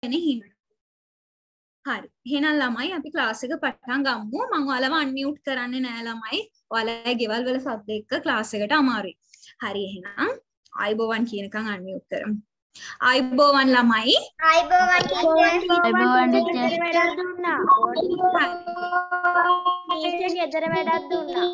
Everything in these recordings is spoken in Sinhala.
වෙන හින්දා. හරි. එහෙනම් ළමයි අපි ක්ලාස් එක පටන් ගමු. මම ඔයාලව අන්මියුට් කරන්නේ නෑ ළමයි. ඔයාලගේ ගෙවල් වල සද්ද එක්ක ක්ලාස් එකට අමාරුයි. හරි එහෙනම් ආයිබෝවන් කියනකම් අන්මියුට් කරමු. ආයිබෝවන් ළමයි. ආයිබෝවන් ටීචර්. ආයිබෝවන් ටීචර්. ගෙදර වැඩක් දුන්නා. ටීචර් ගෙදර වැඩක් දුන්නා.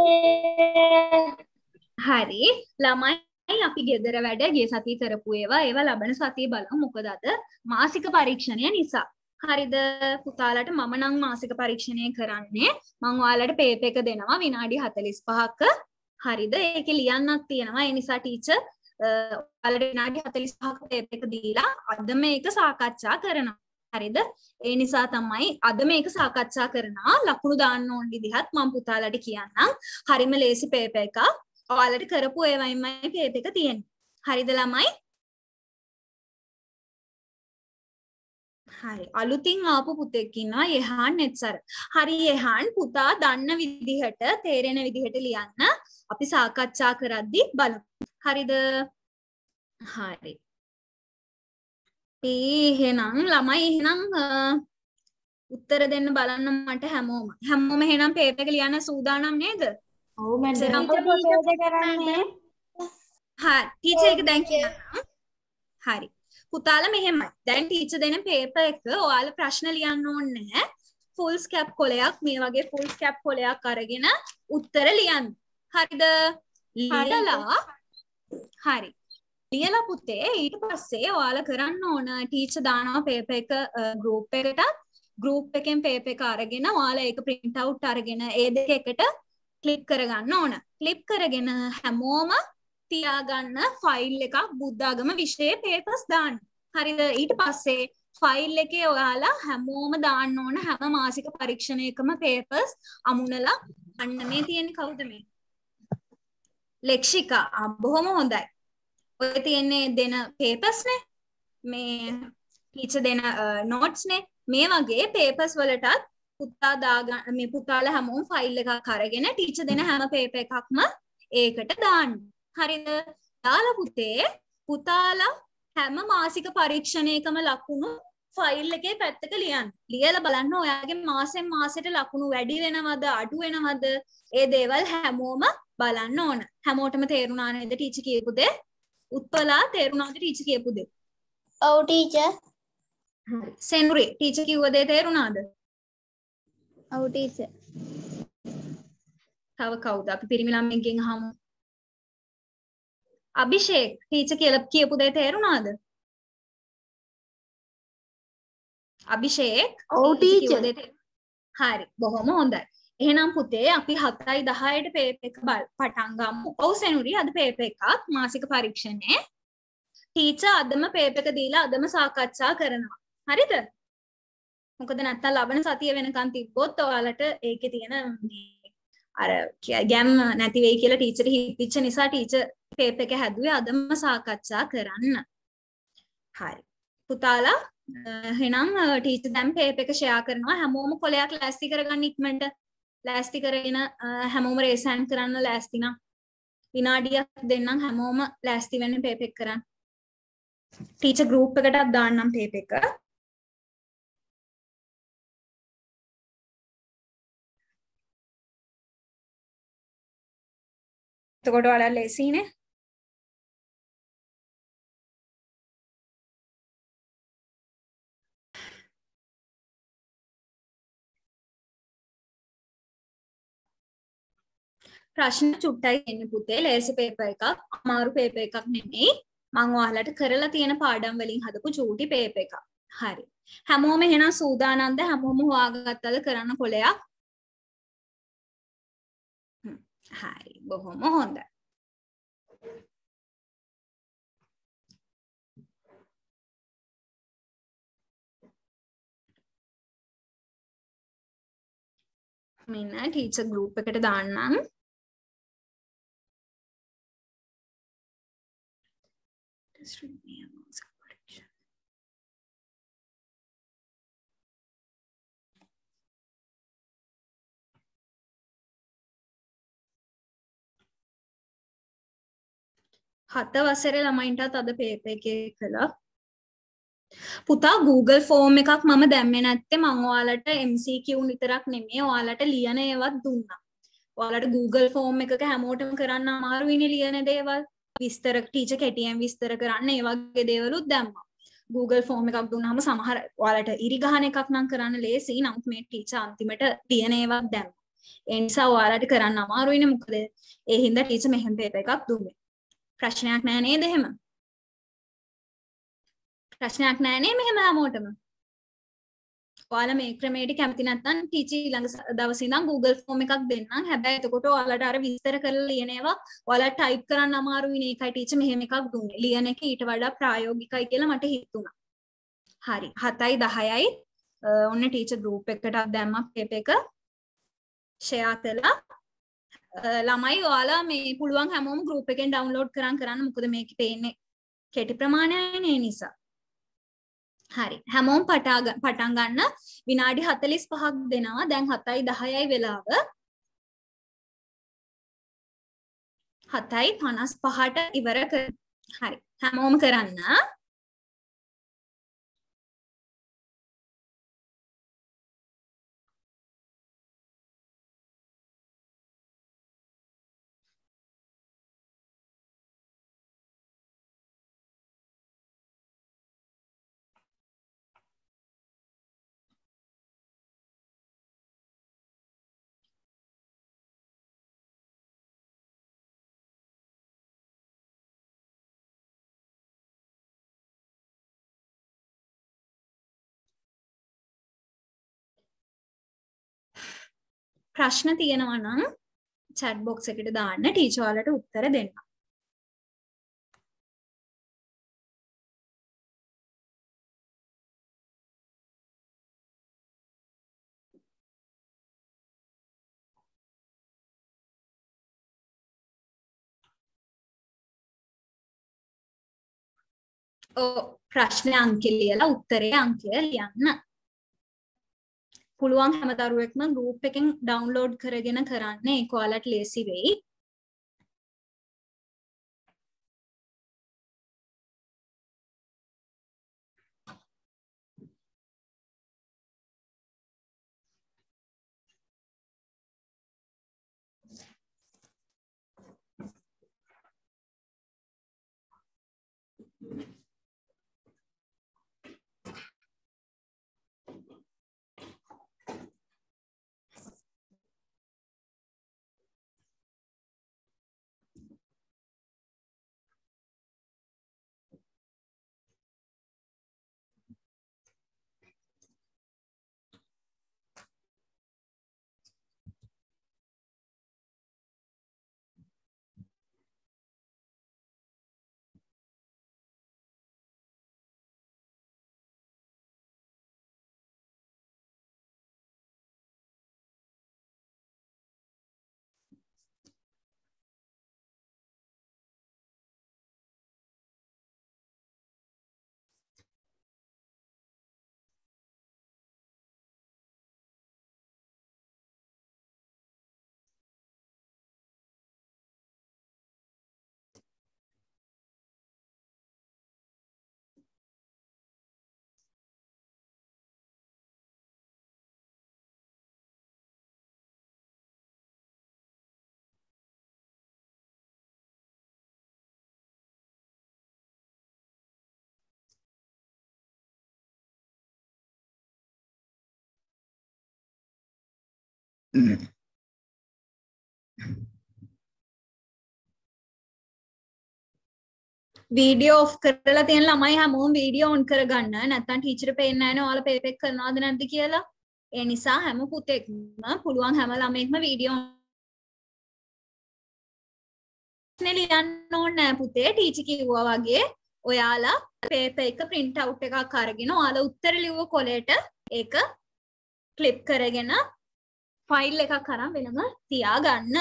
හරි. ළමයි අපි ගෙදර වැඩ ගිය සතිය කරපු ඒවා ලබන සතිය බලමු. මොකද අද මාසික පරීක්ෂණය නිසා. හරිද පුතාලට මම නම් මාසික පරීක්ෂණය කරන්නේ මම ඔයාලට පේපර් එක දෙනවා විනාඩි 45ක හරිද ඒකේ ලියන්නක් තියෙනවා ඒ නිසා ටීචර් ඔයාලට විනාඩි 45ක පේපර් එක දීලා අද මේක සාකච්ඡා කරනවා හරිද ඒ නිසා තමයි අද මේක සාකච්ඡා කරනවා ලකුණු දාන්න ඕන විදිහත් මම පුතාලට කියන්නම් හරිම ලේසි පේපර් එකක් ඔයාලට කරපු ඒවයින්මයි පේපර් එක තියෙන්නේ හරිද ළමයි හරි අලුතින් ආපු පුතෙක් ඉන්නවා යහන් නෙත්සර. හරි යහන් පුතා දන්න විදිහට තේරෙන විදිහට ලියන්න අපි සාකච්ඡා කරද්දි බලමු. හරිද? හරි. එහෙනම් ළමයි එහෙනම් උත්තර දෙන්න බලන්න මට හැමෝම. හැමෝම එහෙනම් පේපර් එක ලියන්න සූදානම් නේද? ඔව් මැඩම්. පොතේ කරන්නේ. හරි. ටීචර් එක දැන් කියන්නම්. හරි. පුතාලා මෙහෙමයි. දැන් ටීචර් දෙන පේපර් එක ඔයාලා ප්‍රශ්න ලියන්න ඕනේ නැහැ. ෆුල් ස්කැප් කොලයක් මේ වගේ ෆුල් ස්කැප් කොලයක් අරගෙන උත්තර ලියන්න. හරිද? ලියලා හරි. ලියලා පුතේ ඊට පස්සේ ඔයාලා කරන්න ඕන ටීචර් දානවා පේපර් එක ගෲප් එකට. ගෲප් එකෙන් පේපර් එක අරගෙන ඔයාලා ඒක print out අරගෙන ඒ දෙක එකට ක්ලික් කරගන්න ඕන. ක්ලික් කරගෙන හැමෝම තියාගන්න ෆයිල් එකක් බුද්ධාගම විෂයේ පේපර්ස් දාන්න. හරිද? ඊට පස්සේ ෆයිල් එකේ ඔයාලා හැමෝම දාන්න ඕන හැම මාසික පරීක්ෂණයකම පේපර්ස් අමුණලා අන්න මේ තියෙන්නේ කවුද මේ? ලෙක්ෂිකා. බොහොම හොඳයි. ඔය තියෙන්නේ දෙන පේපර්ස් නේ. මේ ටීචර් දෙන නෝට්ස් නේ. මේ වගේ පේපර්ස් වලටත් පුතා දාගන්න මේ පුතාලා හැමෝම ෆයිල් එකක් අරගෙන ටීචර් දෙන හැම පේපර් එකක්ම ඒකට දාන්න. හරිද? දාලා පුතේ පුතාලා හැම මාසික පරීක්ෂණයකම ලකුණු ෆයිල් එකේ පැත්තක ලියන්න. ලියලා බලන්න ඔයාගේ මාසෙන් මාසෙට ලකුණු වැඩි වෙනවද අඩු වෙනවද? ඒ දේවල් හැමෝම බලන්න ඕන. හැමෝටම තේරුණා නේද ටීචර් කියපු දේ? උත්පලා තේරුණාද ටීචර් කියපු දේ? ඔව් ටීචර්. හරි. සෙනුරේ ටීචර් කිව්ව දේ තේරුණාද? ඔව් ටීචර්. තව කවුද? අපි පිරිමි ළමෙක්ගෙන් අහමු. අභිෂේක් ටීචර් කියලා කියපු දේ තේරුණාද? අභිෂේක් ඔව් ටීචර්. හරි බොහොම හොඳයි. එහෙනම් පුතේ අපි 7යි 10ට පේපර් එක පටන් ගමු. ඔව් සෙනුරි අද පේපර් එකක් මාසික පරීක්ෂණේ. ටීචර් අදම පේපර් එක දීලා අදම සාකච්ඡා කරනවා. හරිද? මොකද නැත්තම් ලබන සතිය වෙනකන් තිබ්බොත් ඔයාලට ඒකේ තියෙන අර ගැම් නැති වෙයි කියලා ටීචර් හිතෙච්ච නිසා ටීචර් පේපර් එක හැදුවේ අදම සාකච්ඡා කරන්න. හරි. පුතාලා එහෙනම් ටීචර් දැන් පේපර් එක ෂෙයා කරනවා හැමෝම කොලයක් ලෑස්ති කරගන්න ඉක්මනට. ලෑස්ති කරගෙන හැමෝම රේස් හෑන්ඩ් කරන්න ලෑස්ති නම් විනාඩියක් දෙන්නම් හැමෝම ලෑස්ති වෙන්න පේපර් එක කරන්න. ටීචර් ගෲප් එකටත් දාන්නම් පේපර් එක. එතකොට ඔයාලා ලේසියිනේ. ප්‍රශ්න චුට්ටයි එන්නේ පුතේ ලේසි පේපර් එකක් අමාරු පේපර් එකක් නෙමෙයි මම ඔයාලට කරලා තියෙන පාඩම් වලින් හදපු චූටි පේපර් එකක්. හරි. හැමෝම එහෙනම් සූදානම්ද හැමෝම හොයාගත්තද කරන්න කොලයක්? හරි. බොහොම හොඳයි. මෙන්න ටීචර් ගෲප් එකට දාන්නම්. හත වසරේ ළමයින්ටත් අද පේපර් එකේ කළා. පුතා Google form එකක් මම දැම්මේ නැත්තේ මම ඔයාලට MCQ විතරක් නෙමෙයි ඔයාලට ලියන ඒවත් දුන්නා. ඔයාලට Google form එකක හැමෝටම කරන්න අමාරුයිනේ ලියන දේවල්. විස්තර ටීචර් කෙටියෙන් විස්තර කරන්න ඒ වගේ දේවලුත් දැම්මා. Google form එකක් දුන්නාම සමහර ඔයාලට ඉරි ගහන එකක් නම් කරන්න ලේසියි. නමුත් මේ ටීචර් අන්තිමට ලියන ඒවත් දැම්මා. ඒ නිසා ඔයාලට කරන්න අමාරුයිනේ මොකද ඒ හින්දා ටීචර් මෙහෙම පේපර් එකක් දුන්නේ. ප්‍රශ්නයක් නෑ නේද එහෙම? ප්‍රශ්නයක් නෑනේ මෙහෙම හැමෝටම. ඔයාලා මේ ක්‍රමයට කැමති නැත්නම් ටීචර් ඊළඟ දවසේ ඉඳන් Google form එකක් දෙන්නම්. හැබැයි එතකොට ඔයාලට අර විස්තර කරලා ලියන ඒවා ඔයාලා ටයිප් කරන්න අමාරුයිනේ. ඒකයි ටීචර් මෙහෙම එකක් දුන්නේ. ලියන එක ඊට වඩා ප්‍රායෝගිකයි කියලා මට හිතුණා. හරි. 7යි 10යි ඔන්න ටීචර් ගෲප් එකකට දැම්මා පේපර් එක ෂෙයා කළා. ළමයි ඔයාලා මේ පුළුවන් හැමෝම ගෲප් එකෙන් ඩවුන්ලෝඩ් කරන්න මොකද මේකේ පේන්නේ කෙටි ප්‍රමාණයයි නිසා. හරි හැමෝම පටන් ගන්න විනාඩි 45ක් දෙනවා. දැන් 7යි 10යි වෙලාව. 7:55ට ඉවර කරමු. හරි හැමෝම කරන්න. ප්‍රශ්න තියෙනවා නම් chat box එකට දාන්න ටීචර් වලට උත්තර දෙන්න. ප්‍රශ්නේ අංකෙ ලියලා උත්තරේ අංකය ලියන්න. පුළුවන් හැම දරුවෙක්ම group එකෙන් download කරගෙන කරන්න ඒක ඔයාලට ලේසි වෙයි. වීඩියෝ ඔෆ් කරලා තියෙන ළමයි හැමෝම වීඩියෝ ඔන් කරගන්න. නැත්නම් ටීචර් පේන්නේ නැහැ නේ ඔයාලා පේපර් එක කරනවද නැද්ද කියලා. ඒ නිසා හැම පුතෙක්ම පුළුවන් හැම ළමෙක්ම වීඩියෝ ලියන්න ඕනේ නැහැ පුතේ. ටීචර් කිව්වා වගේ ඔයාලා පේපර් එක print out එකක් අරගෙන ඔයාලා උත්තර ලිව්ව කොලයට ඒක ක්ලිප් කරගෙන ෆයිල් එකක් අරන් වෙනම තියාගන්න.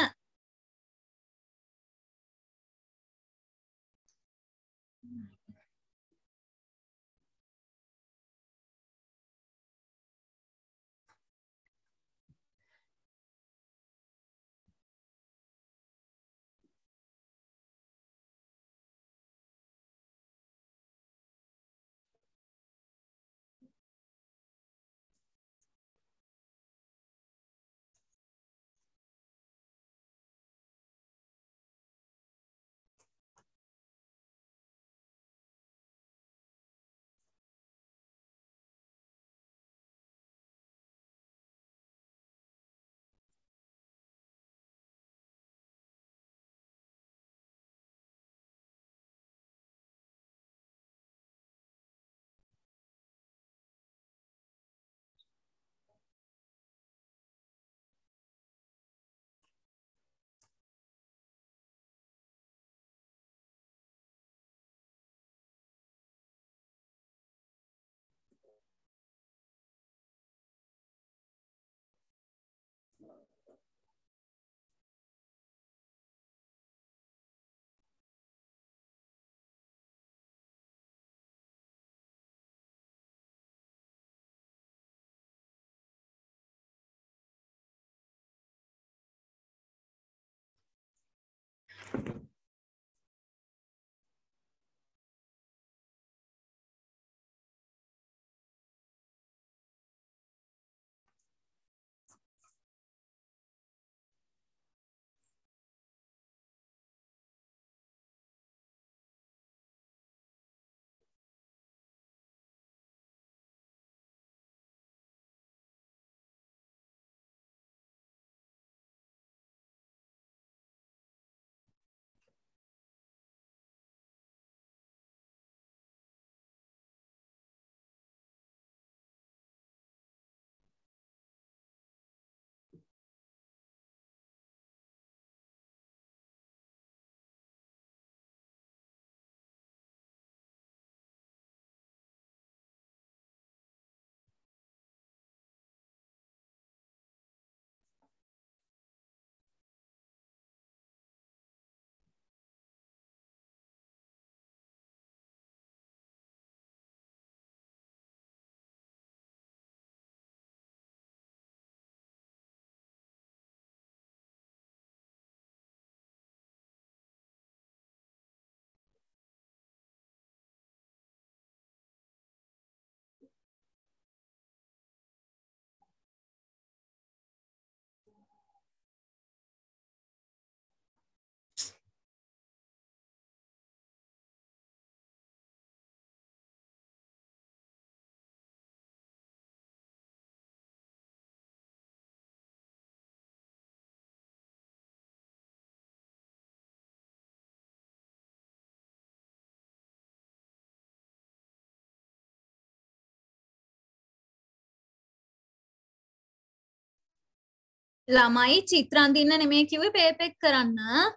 ළමයි චිත්‍ර අඳින්න නෙමෙයි කිව්වේ පේපර් එක කරන්න.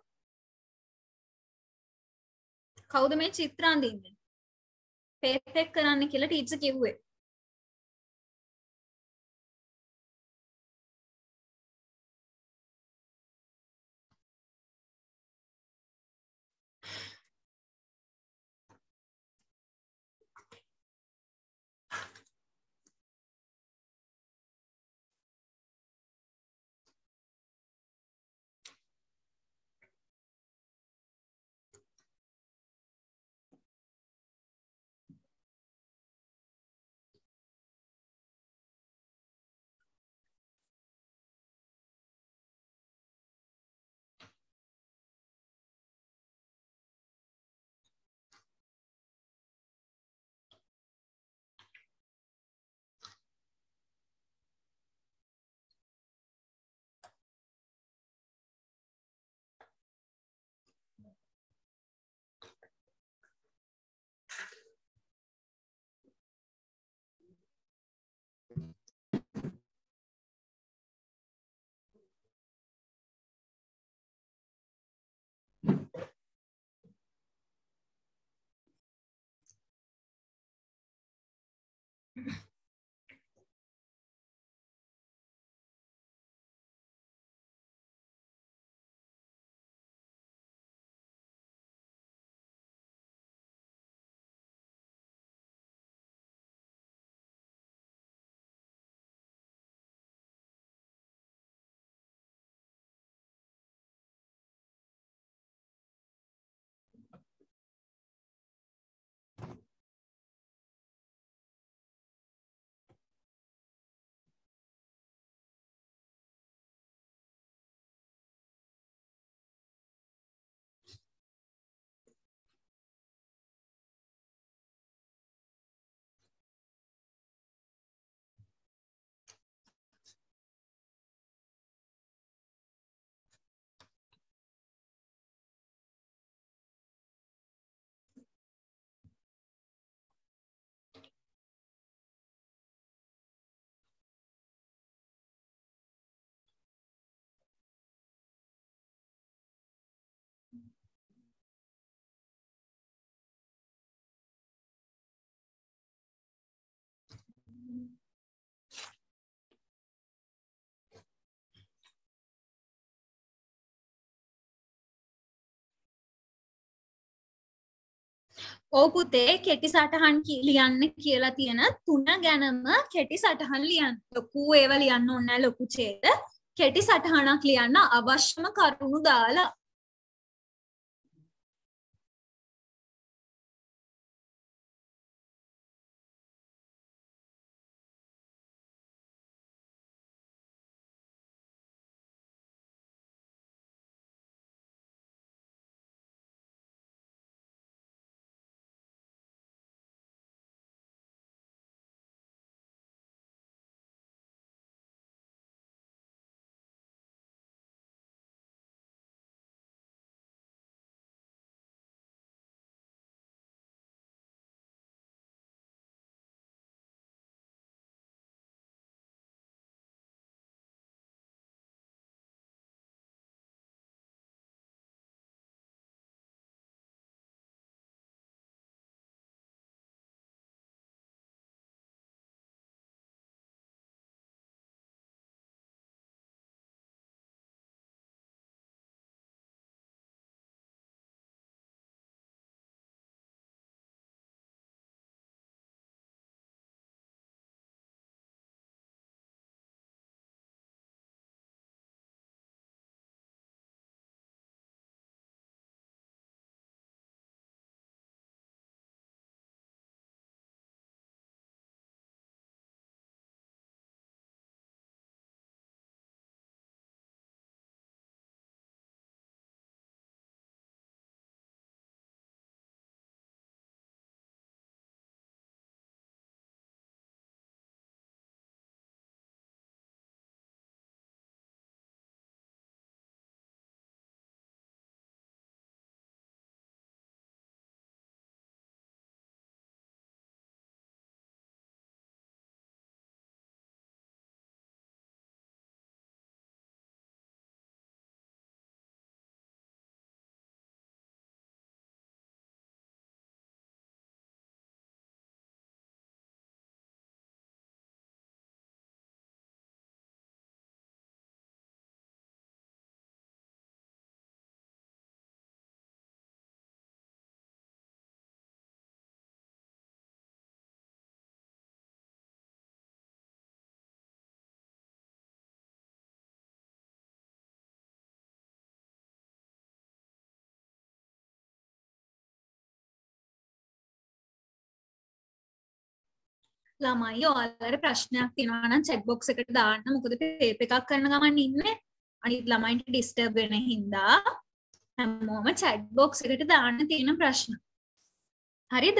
කවුද මේ චිත්‍ර අඳින්නේ? පේපර් එක කරන්න කියලා ටීචර් කිව්වේ. ඔව් පුතේ කෙටි සටහන් ලියන්න කියලා තියෙන තුන ගැනම කෙටි සටහන් ලියන්න. ලොකු ඒවා ලියන්න ඕනේ නැහැ ලොකු ඡේද. කෙටි සටහනක් ලියන්න අවශ්‍යම කරුණු දාලා ළමයි ඔයාලට ප්‍රශ්නයක් තියෙනවා නම් chat box එකට දාන්න. මොකද paper එකක් කරන ගමන් ඉන්නේ. අනිත් ළමයින්ට disturb වෙන හින්දා හැමෝම chat box එකට දාන්න තියෙන ප්‍රශ්න. හරිද?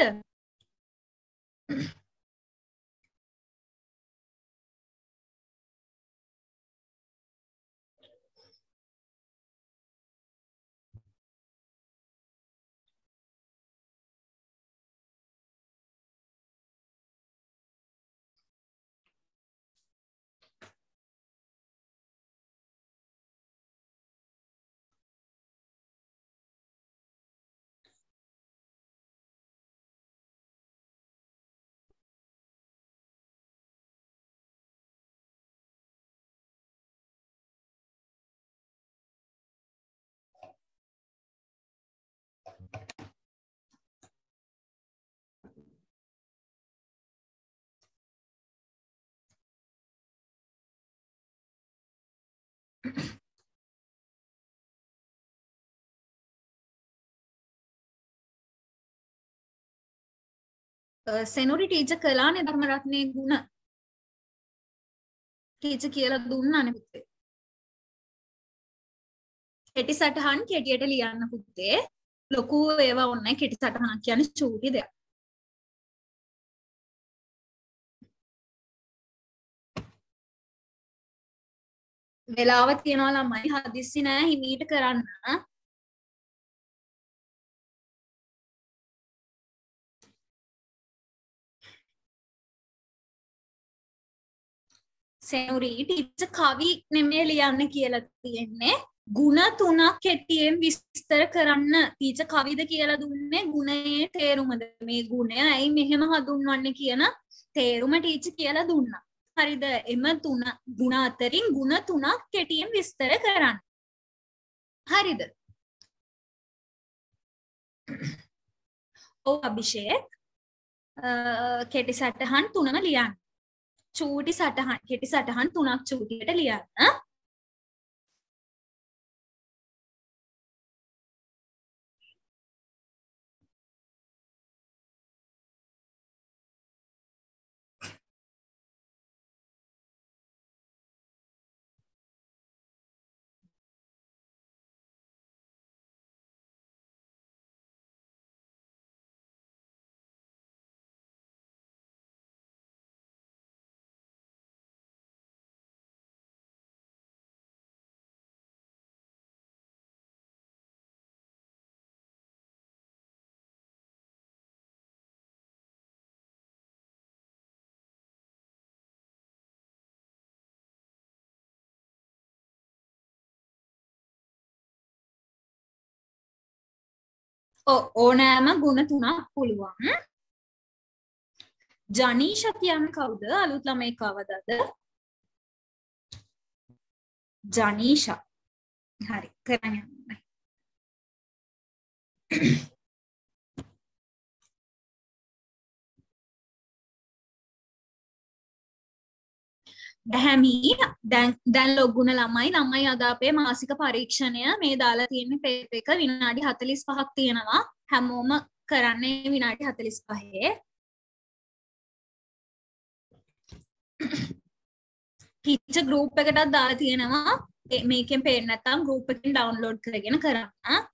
සෙනුරි ටීචර් කළානේ ධර්මරත්නයේ ගුණ. ටීචර් කියලා දුන්නානේ පුතේ. කෙටි සටහන් කෙටියට ලියන්න පුතේ. ලොකු ඒවා ඕනේ කෙටි සටහනක් කියන්නේ චූටි දෙයක්. වෙලාව තියනවා ළමයි හදිස්සි නෑ හිමීට කරන්න. සෙනුරි ටීචර් කවි නෙමෙයි ලියන්න කියලා තියෙන්නේ. ಗುಣ තුනක් කෙටියෙන් විස්තර කරන්න. ටීචර් කවිද කියලා දුන්නේ ගුණයේ තේරුමද? මේ ගුණය ඇයි මෙහෙම හඳුන්වන්නේ කියන තේරුම ටීචර් කියලා දුන්නා. හරිද? එම තුන ගුණ අතරින් ගුණ තුනක් කෙටියෙන් විස්තර කරන්න. හරිද? ඔව් අභිෂේක්. කෙටි සටහන් තුනම ලියන්න. චූටි සටහන් කෙටි සටහන් තුනක් චූටියට ලියන්න. ඕනෑම ගුණ තුනක් පුළුවන්. ජනීෂ කියන්නේ කවුද? අලුත් ළමයි කවදද? ජනීෂා. හරි කරන්න යන්න. දැහැමි දැන් ලොගුණ ළමයි අද අපේ මාසික පරීක්ෂණය මේ දාලා තියෙන පේපර් එක විනාඩි 45ක් තියෙනවා. හැමෝම කරන්නේ විනාඩි 45. ටීචර් ගෲප් එකටත් දාලා තියෙනවා. මේකෙන් පේන්නේ නැත්නම් ගෲප් එකෙන් ඩවුන්ලෝඩ් කරගෙන කරන්න.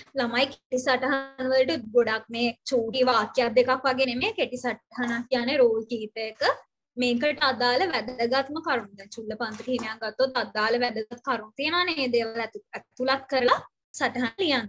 ළමයි කෙටි සටහන් වලට ගොඩක් මේ චූටි වාක්‍යයක් දෙකක් වගේ නෙමෙයි කෙටි සටහනක් කියන්නේ රෝල් කීපයක මේකට අදාළ වැදගත්ම කරුණු. දැන් චුල්ලපන්ති හිමියන් ගත්තොත් අදාළ වැදගත් කරුණු තියෙනවානේ. මේ දේවල් ඇතුළත් කරලා සටහන ලියන්න.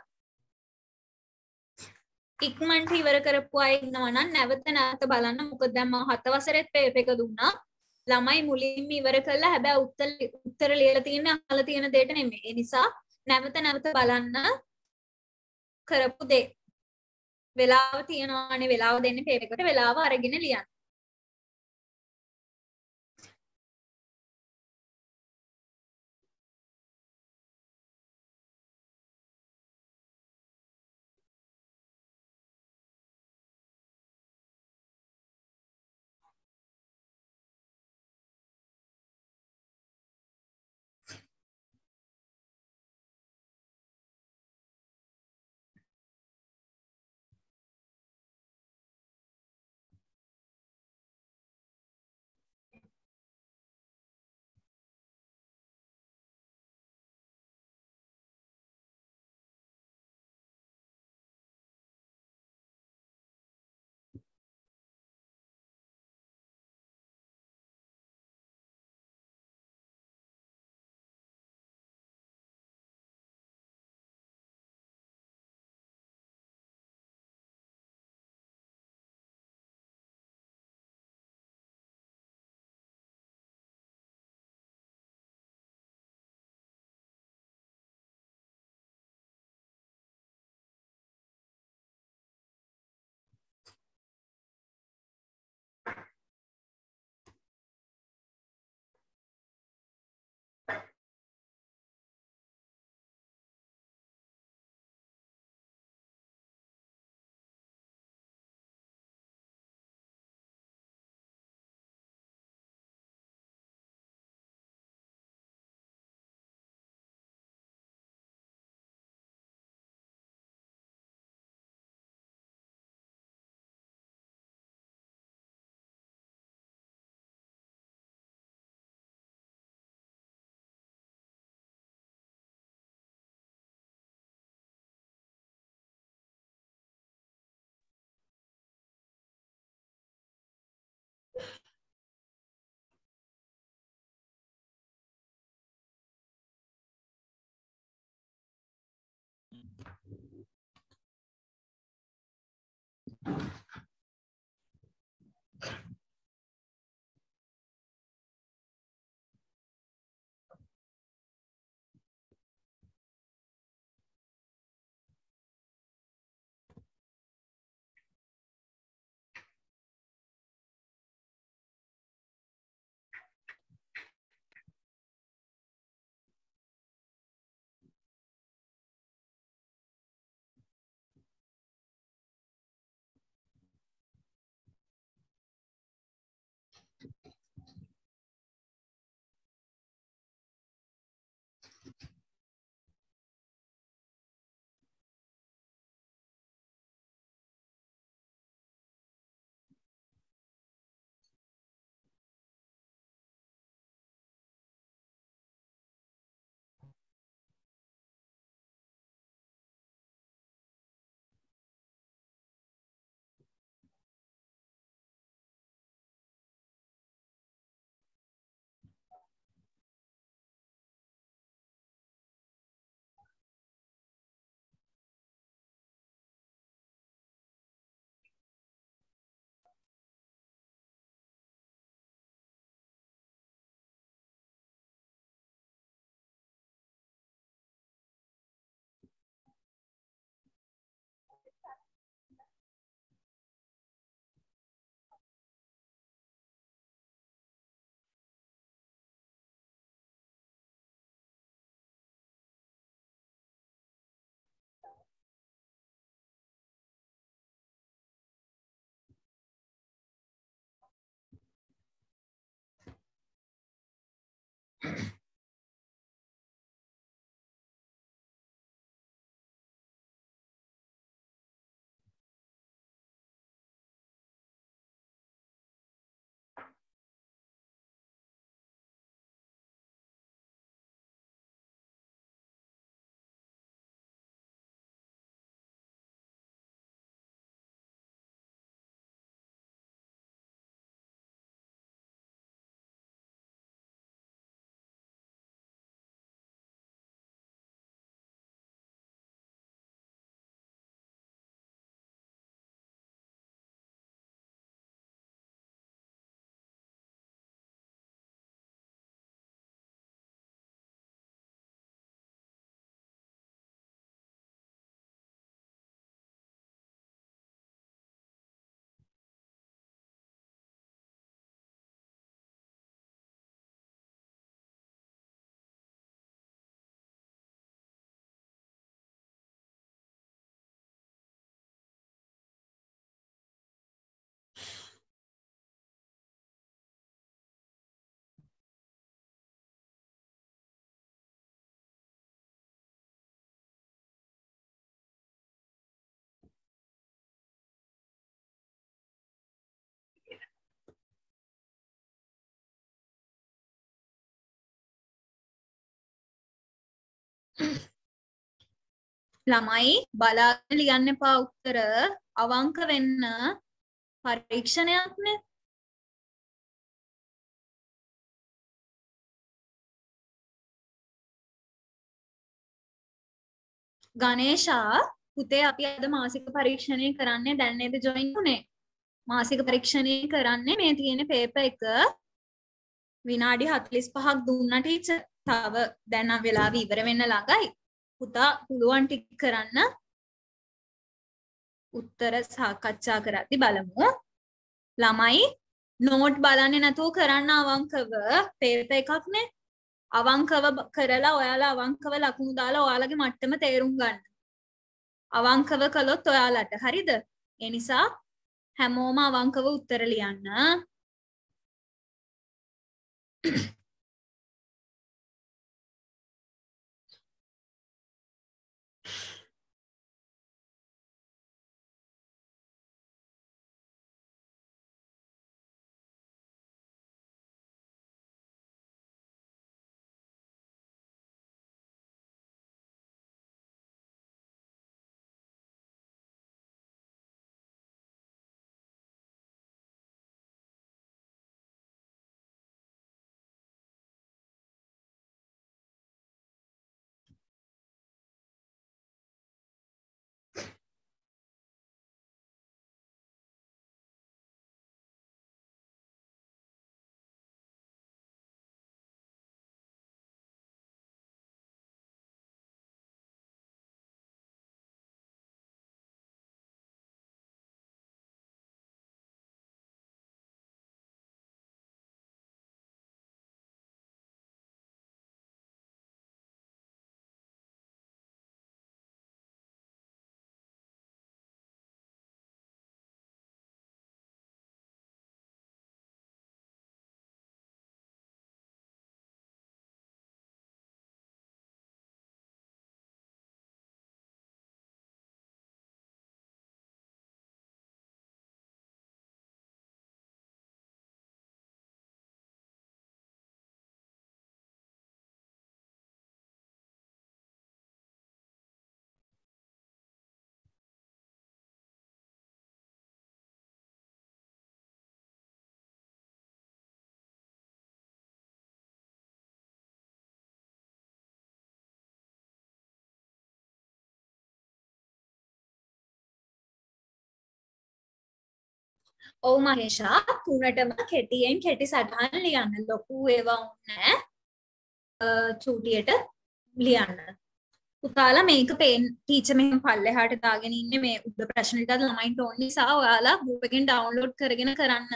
ඉක්මනට ඉවර කරපු අය ඉන්නවා නම් නැවත නැවත බලන්න. මොකද දැන් මම 7 වසරේත් පේපර් එක දුන්නා. ළමයි මුලින්ම ඉවර කළා. හැබැයි උත්තර ලියලා තියෙන්නේ අහලා තියෙන දෙයට නෙමෙයි. ඒ නිසා නැවත නැවත බලන්න කරපු දේ. වෙලාව තියනවානේ වෙලාව දෙන්නේ පේපර් එකට වෙලාව අරගෙන ලියන්න. ළමයි බලාගෙන ලියන්න එපා උත්තර අවංක වෙන්න පරීක්ෂණයක්නේ. ගණේෂා පුතේ අපි අද මාසික පරීක්ෂණය කරන්නේ දැන් නේද ජොයින් වුනේ? මාසික පරීක්ෂණය කරන්නේ මේ තියෙන පේපර් එක විනාඩි 45ක් දුන්නා ටීචර්. තව දැන් නම් වෙලාව ඉවර වෙන්න ළඟයි. පුතා පුළුවන් ටික කරන්න. උත්තර සාකච්ඡා කරද්දි බලමු. ළමයි නෝට් බලන්නේ නැතුව කරන්න අවංකව පේපර් එකක්නේ. අවංකව කරලා ඔයාලා අවංකව ලකුණු දාලා ඔයාලගේ මට්ටම තේරුම් ගන්න. අවංකව කළොත් ඔයාලට හරිද? ඒ නිසා හැමෝම අවංකව උත්තර ලියන්න. ඔව් මහේෂා තුනටම කෙටියෙන් කෙටි සටහන් ලියන්න. ලොකු ඒවා ඕනේ නැහැ. චූටියට ලියන්න. පුතාලා මේක පේන් ටීචර් මෙහෙම පල්ලෙහාට දාගෙන ඉන්නේ මේ උඩ ප්‍රශ්න ටිකත් ළමයින්ට ඕන නිසා ඔයාලා ගෲප් එකෙන් ඩවුන්ලෝඩ් කරගෙන කරන්න.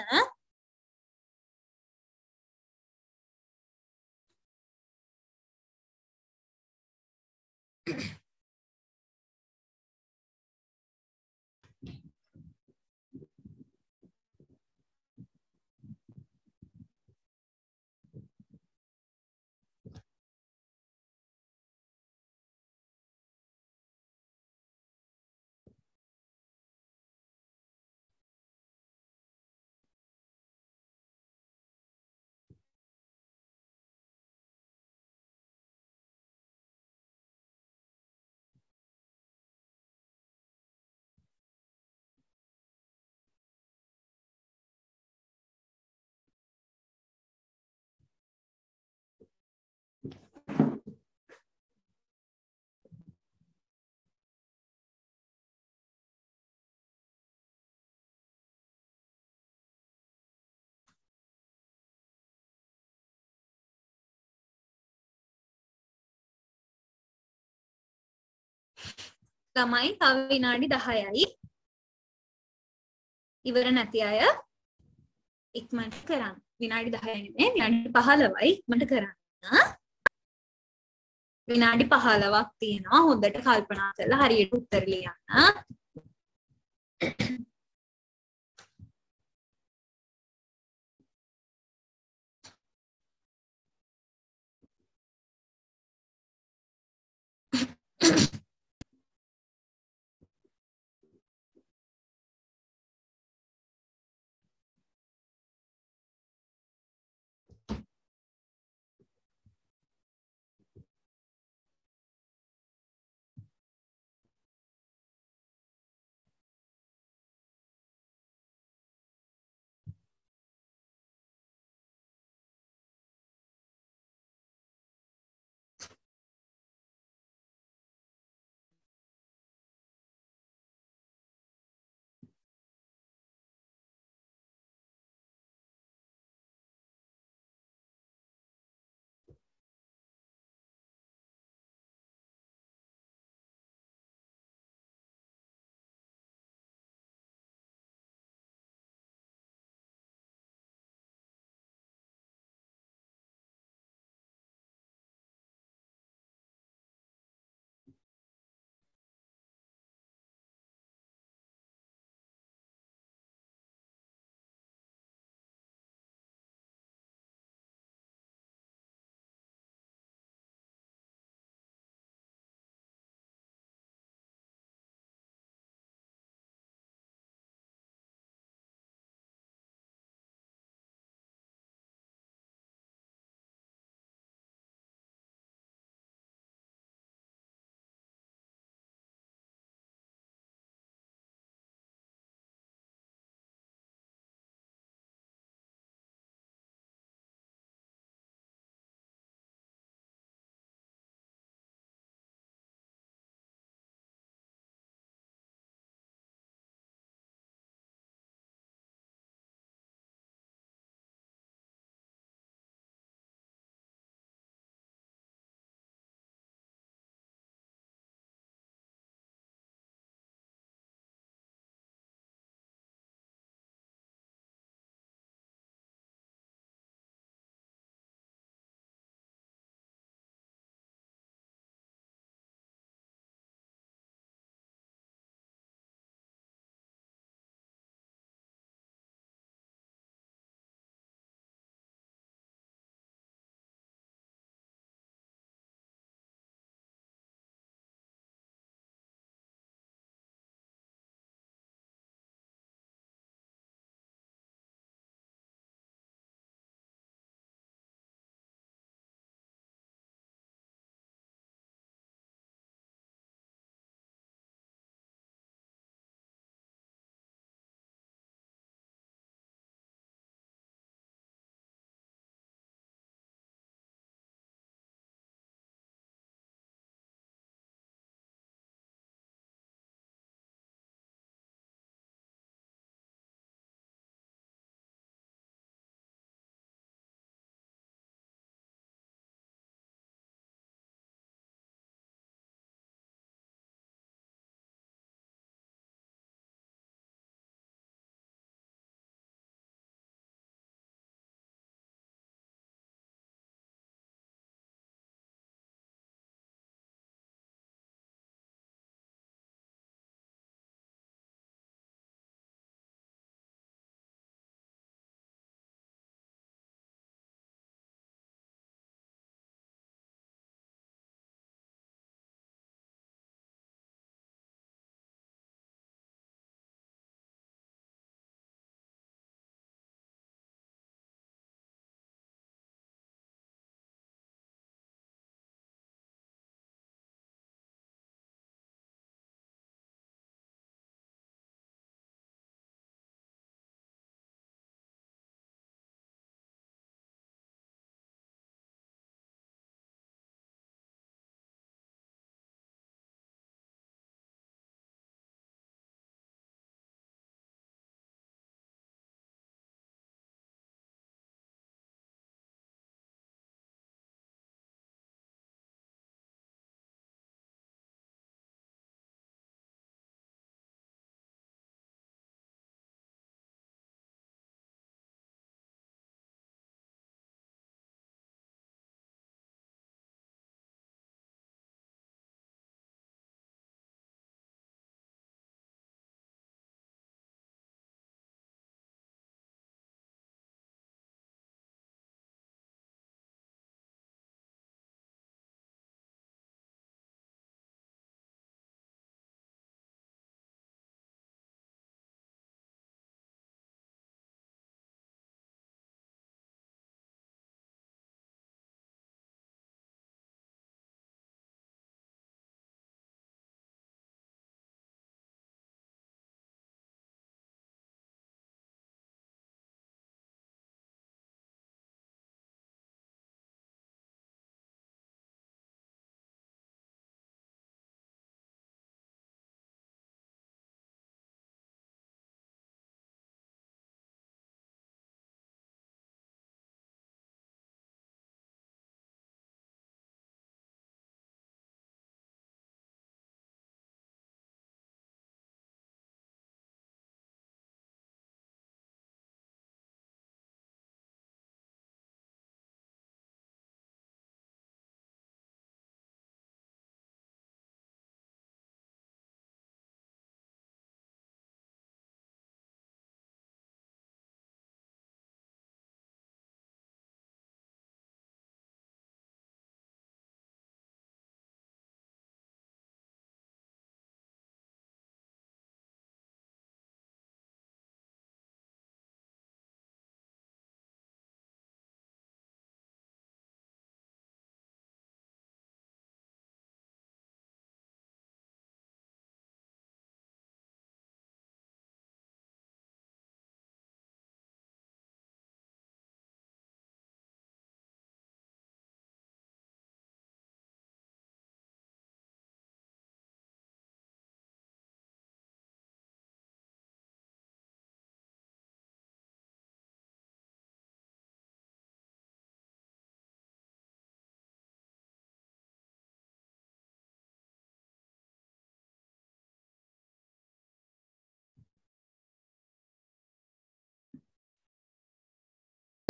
ළමයි තව විනාඩි 10යි. ඉවර නැති අය ඉක්මනට කරන්න. විනාඩි 10යි නෙමෙයි විනාඩි 15යි ඉක්මනට කරන්න. විනාඩි 15ක් තියෙනවා. හොඳට කල්පනා කරලා හරියට උත්තර ලියන්න.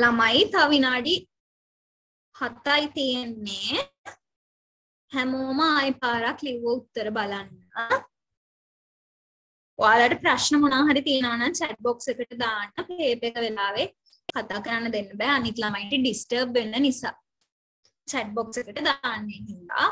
ළමයි තව විනාඩි 7යි තියෙන්නේ. හැමෝම ආයි පාරක් ලිව්ව උත්තර බලන්න. ඔයාලට ප්‍රශ්න මොනවා හරි තියෙනවා නම් chat box එකට දාන්න. පේපර් එක වෙලාවේ කතා කරන්න දෙන්න බෑ. අනිත් ළමයිට disturb වෙන්න නිසා. chat box එකට දාන්නේ හින්දා.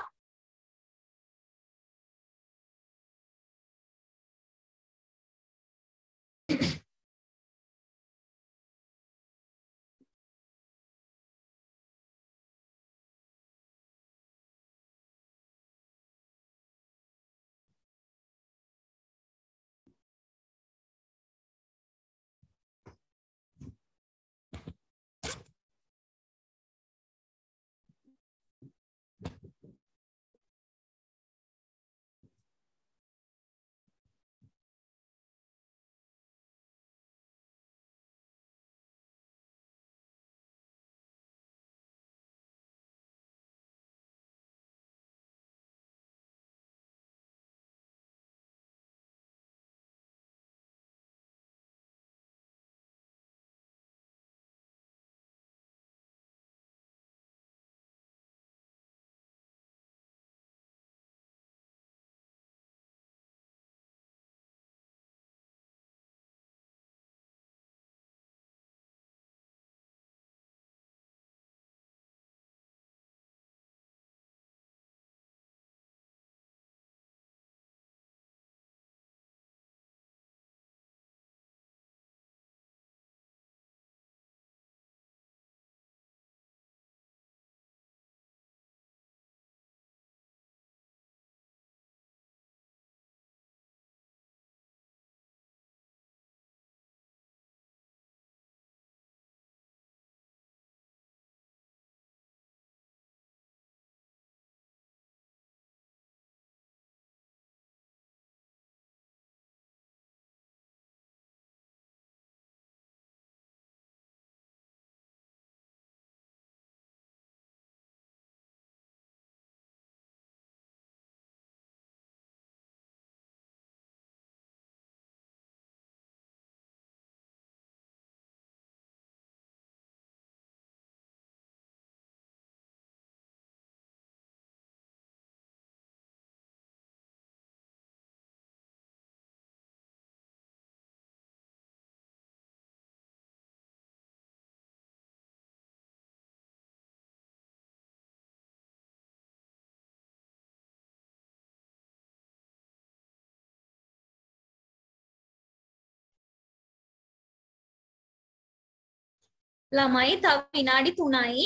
ළමයි තව විනාඩි 3යි.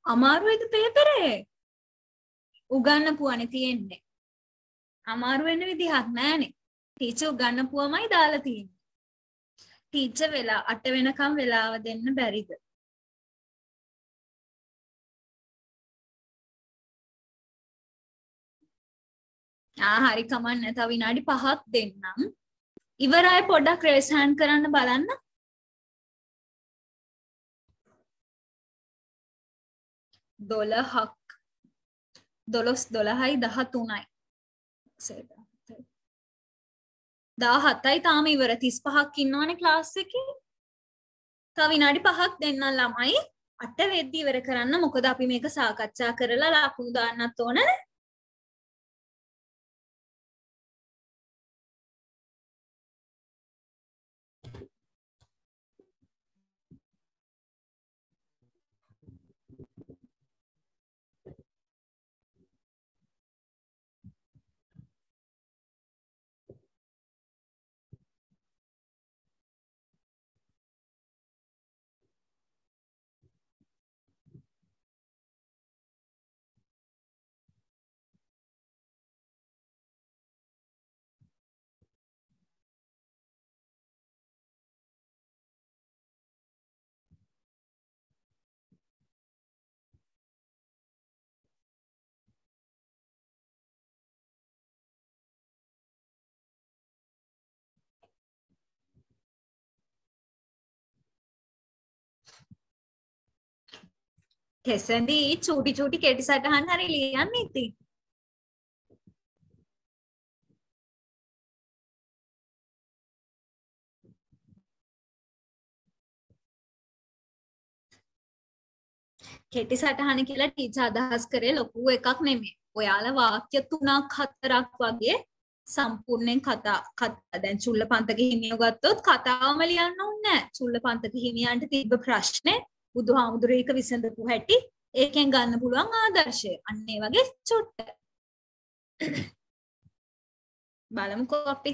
අමාරුයිද පේපරේ? උගන්නපුවනේ තියෙන්නේ. අමාරු වෙන්න විදිහක් නැහනේ. ටීචර් උගන්නපුවමයි දාලා තියෙන්නේ. ටීචර් වෙලා 8 වෙනකම් වෙලාව දෙන්න බැරිද? හරි කමන්න. තව විනාඩි 5ක් දෙන්නම්. ඉවරයි පොඩ්ඩක් රේස් හෑන්ඩ් කරන්න බලන්න. දොළහක් 12යි 13යි 17යි තාම ඉවර 35ක් ඉන්නවනේ ක්ලාස් එකේ. තව විනාඩි 5ක් දෙන්නම් ළමයි. 8 වෙද්දි ඉවර කරන්න. මොකද අපි මේක සාකච්ඡා කරලා ලකුණු දාන්නත් ඕනනේ. කෙසඳි චූටි චූටි කෙටි සටහන් හරි ලියන්න ඉතින්. කෙටි සටහන කියලා ටීචර් අදහස් කරේ ලොකු එකක් නෙමෙයි. ඔයාලා වාක්‍ය 3ක් 4ක් වගේ සම්පූර්ණයෙන් කතා දැන් චුල්ලපන්තක හිමියෝ ගත්තොත් කතාවම ලියන්න ඕනේ නැහැ. චුල්ලපන්තක හිමියන්ට තිබ්බ ප්‍රශ්නේ බුදුහාමුදුරේ එක විසඳපු හැටි ඒකෙන් ගන්න පුළුවන් ආදර්ශය. අන්න ඒ වගේ චුට්ට. බලමුකෝ අපි.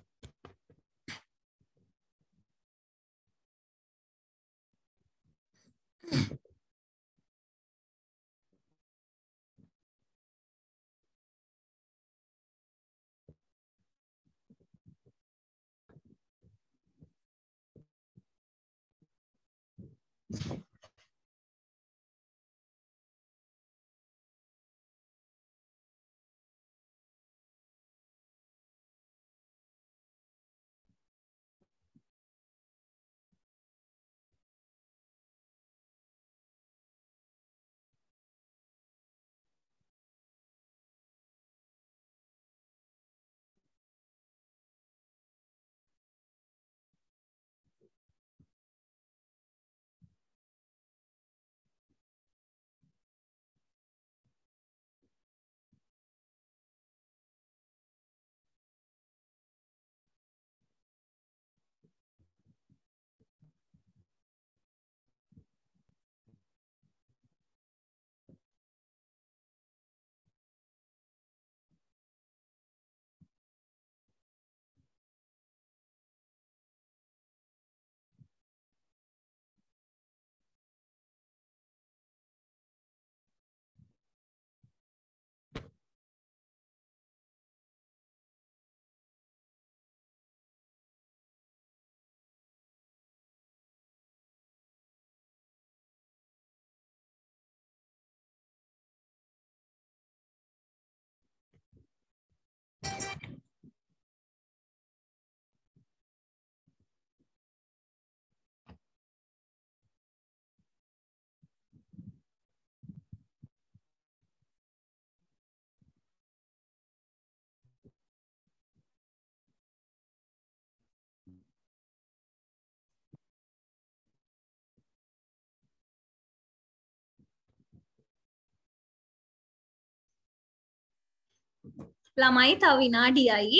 ළමයි තව විනාඩියයි.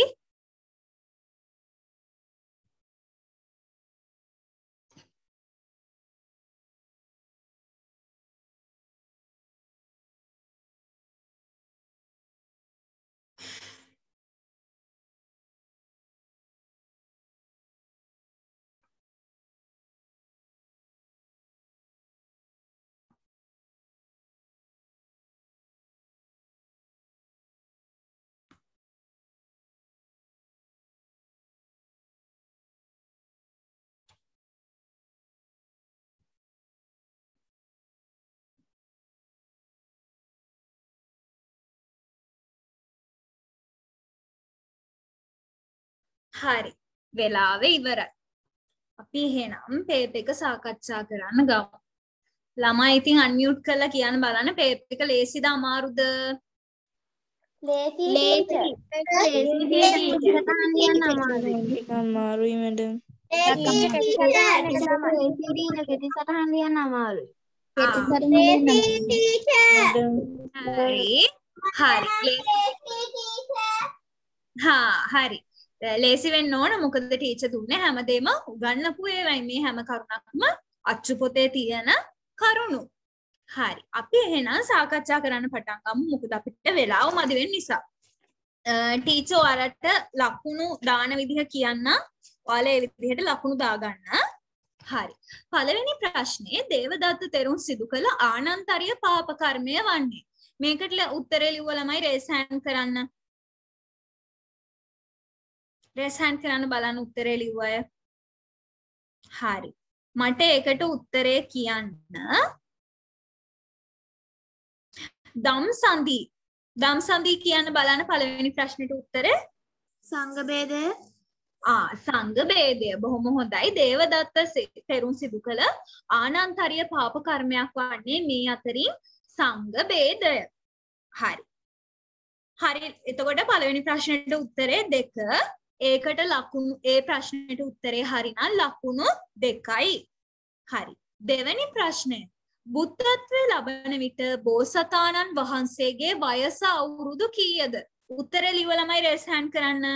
හරි. වෙලාව ඉවරයි. අපි එහෙනම් පේපර් එක සාකච්ඡා කරන්න ගමු. ළමයි ඉතින් අන්මියුට් කරලා කියන්න බලන්න පේපර් එක ලේසිද අමාරුද? අමාරුයි මැඩම්. හරි. ලේසි වෙන්න ඕන මොකද ටීචර් දුන්නේ හැමදේම උගන්වපු ඒවායි මේ හැම කරුණක්ම අච්චු පොතේ තියෙන කරුණු. හරි. අපි එහෙනම් සාකච්ඡා කරන්න පටන් ගමු මොකද අපිට වෙලාව මදි වෙන නිසා. ටීචර් ඔයාලට ලකුණු දාන විදිහ කියන්න. ඔයාලා ඒ විදිහට ලකුණු දාගන්න. හරි. පළවෙනි ප්‍රශ්නේ දේවදත්ත තෙරුන් සිදු කළ ආනන්තරීය පාප කර්මය වන්නේ. මේකට උත්තරේ ලිව්ව ළමයි රේස් හෑන්ඩ් කරන්න. රේස් හෑන්ඩ් කරන්න බලන්න උත්තරේ ලිව්ව අය. හරි. මට ඒකට උත්තරේ කියන්න. දම්සන්දි කියන්න බලන්න පළවෙනි ප්‍රශ්නෙට උත්තරේ. සංඝ භේදය. සංඝ භේදය. බොහොම හොඳයි. දේවදත්ත තෙරුන් සිදු කළ ආනන්තරීය පාප කර්මයක් වන්නේ මේ අතරින් සංඝ භේදය. හරි. හරි. එතකොට පළවෙනි ප්‍රශ්නෙට උත්තරේ 2. ඒකට ලකුණු ඒ ප්‍රශ්නෙට උත්තරේ හරිනම් ලකුණු 2යි. හරි. දෙවෙනි ප්‍රශ්නය. බුද්ධත්වයේ ලබන විට බෝසතාණන් වහන්සේගේ වයස අවුරුදු කීයද? උත්තරේ ලියව ළමයි රේස් හෑන්ඩ් කරන්න.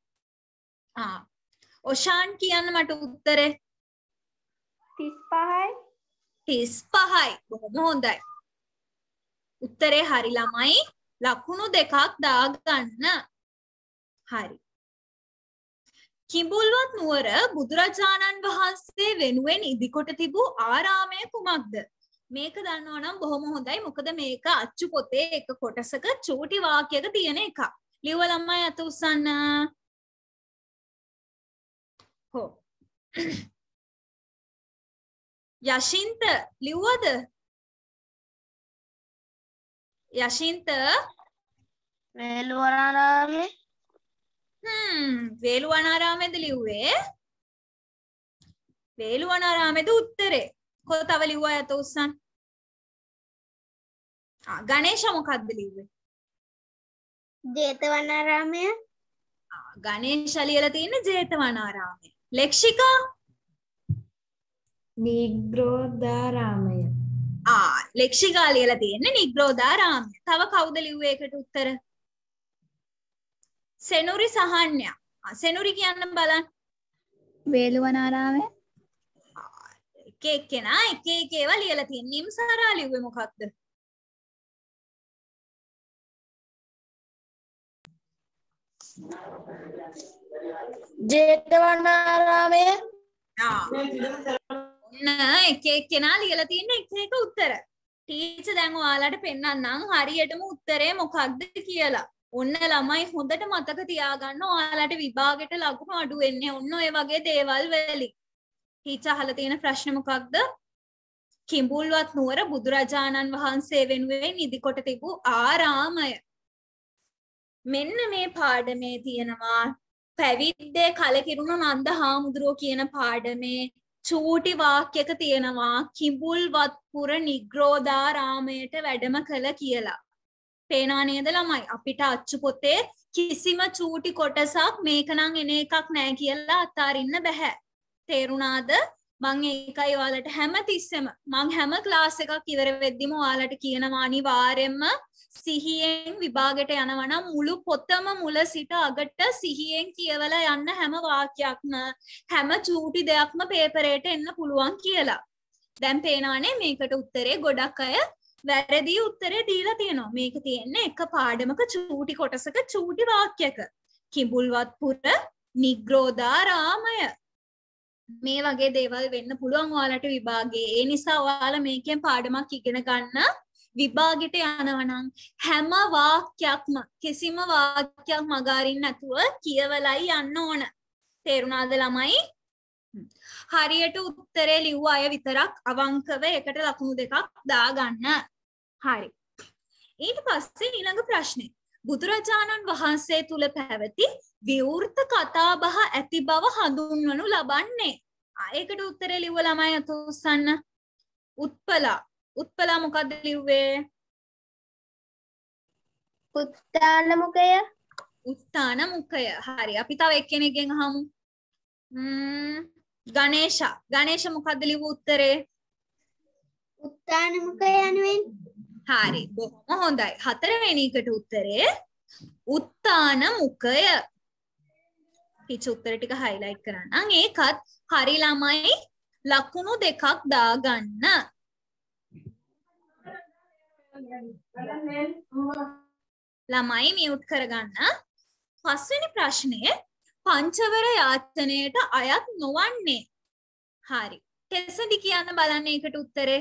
ඔෂාන් කියන්න මට උත්තරේ. 35යි. 35යි. බොහොම හොඳයි. උත්තරේ හරි ළමයි. ලකුණු 2ක් දාගන්න. හරි. කිඹුල්වත් නුවර බුදුරජාණන් වහන්සේ වෙනුවෙන් ඉදිකොට තිබූ ආරාමය කුමක්ද? මේක දන්නවා නම් බොහොම හොඳයි. මොකද මේක අච්චු පොතේ එක කොටසක චූටි වාක්‍යයක තියෙන එකක්. ලියව ළමයි අත උස්සන්න. හො. යශින්ත ලිව්වද? යශින්ත වේළුවනාරාමේ. වේළුවනාරාමේද ලිව්වේ? වේළුවනාරාමේද උත්තරේ. කො තව ලිව්වා අත උස්සන්න. ගණේෂ මොකක්ද ලිව්වේ? ජේතවනාරාමය. ගණේෂ ලියලා තියෙන්නේ ජේතවනාරාමය. ලෙක්ෂිකා නිග්‍රෝධාරාමය. ලෙක්ෂිකා ලියලා තියෙන්නේ නිග්‍රෝධාරාමය. තව කවුද ලිව්වේ ඒකට උත්තර? සෙනුරි සහන්‍ය. සෙනුරි කියන්න බලන්න. වේළුවනාරාමය. එක එක්කෙනා එක එක ඒවා ලියලා තියෙන. නිම්සාරා ලිව්වේ මොකක්ද? ජේතවනාරාමය. ඔන්න එක එක්කෙනා ලියලා තියෙන එක එක උත්තර. ටීචර් දැන් ඔයාලට පෙන්නන්නම් හරියටම උත්තරේ මොකක්ද කියලා. ඔන්න ළමයි හොඳට මතක තියාගන්න ඔයාලට විභාගෙට ලකුණු අඩු වෙන්නේ ඔන්න ඔය වගේ දේවල් වලින්. ටීචර් අහලා තියෙන ප්‍රශ්න මොකක්ද? කිඹුල්වත් නුවර බුදුරජාණන් වහන්සේ වෙනුවෙන් ඉදිකොට තිබූ ආරාමය. මෙන්න මේ පාඩමේ තියෙනවා පැවිද්දේ කලකිරුණු නන්ද හාමුදුරුවෝ කියන පාඩමේ චූටි වාක්‍යක තියෙනවා කිඹුල්වත්පුර නිග්‍රෝධාරාමයට වැඩම කළ කියලා. පේනවා නේද ළමයි? අපිට අච්චු පොතේ කිසිම චූටි කොටසක් මේක නම් එන එකක් නෑ කියලා අතාරින්න බෑ. තේරුණාද? මං ඒකයි ඔයාලට හැමතිස්සෙම මං හැම ක්ලාස් එකක් ඉවර වෙද්දිම ඔයාලට කියනවා අනිවාර්යෙන්ම සිහියෙන් විභාගයට යනවා නම් මුළු පොතම මුල සිට අගට සිහියෙන් කියවලා යන්න හැම වාක්‍යයක්ම හැම චූටි දෙයක්ම පේපරේට එන්න පුළුවන් කියලා. දැන් පේනවනේ මේකට උත්තරේ ගොඩක් අය වැරදි උත්තරේ දීලා තියෙනවා. මේක තියෙන්නේ එක පාඩමක චූටි කොටසක චූටි වාක්‍යයක. කිඹුල්වත්පුර නිග්‍රෝධාරාමය. මේ වගේ දේවල් වෙන්න පුළුවන් ඔයාලට විභාගයේ. ඒ නිසා ඔයාලා මේකෙන් පාඩමක් ඉගෙන ගන්න. විභාගෙට යනවා නම් හැම වාක්‍යයක්ම කිසිම වාක්‍යයක් මග අරින්න නැතුව කියවලයි යන්න ඕන. තේරුණාද ළමයි? හරියට උත්තරේ ලිව්ව අය විතරක් අවංකව එකට ලකුණු 2ක් දාගන්න. හරි. ඊට පස්සේ ඊළඟ ප්‍රශ්නේ. බුදුරජාණන් වහන්සේ තුල පැවති විවෘත කතා බහ ඇති බව හඳුන්වනු ලබන්නේ. ඒකට උත්තරේ ලිව්ව ළමයි අත උස්සන්න. උත්පලා මොකද්ද ලිව්වේ? උත්තාන මුඛය. උත්තාන මුඛය. හරි. අපි තව එක්කෙනෙක්ගෙන් අහමු. ගණේෂ මොකද්ද ලිව්ව උත්තරේ? උත්තාන මුඛය යනුවෙන්. හරි. බොහොම හොඳයි. හතරවෙනි එකට උත්තරේ උත්තාන මුඛය. පිට උත්තර ටික highlight කරන්නම්. ඒකත් හරි ළමයි. ලකුණු දෙකක් දාගන්න. ළමයි මියුට් කරගන්න. පස්වෙනි ප්‍රශ්නේ පංචවර යාචනයට අයත් නොවන්නේ. හරි. කෙසේද කියන්න බලන්න ඒකට උත්තරේ.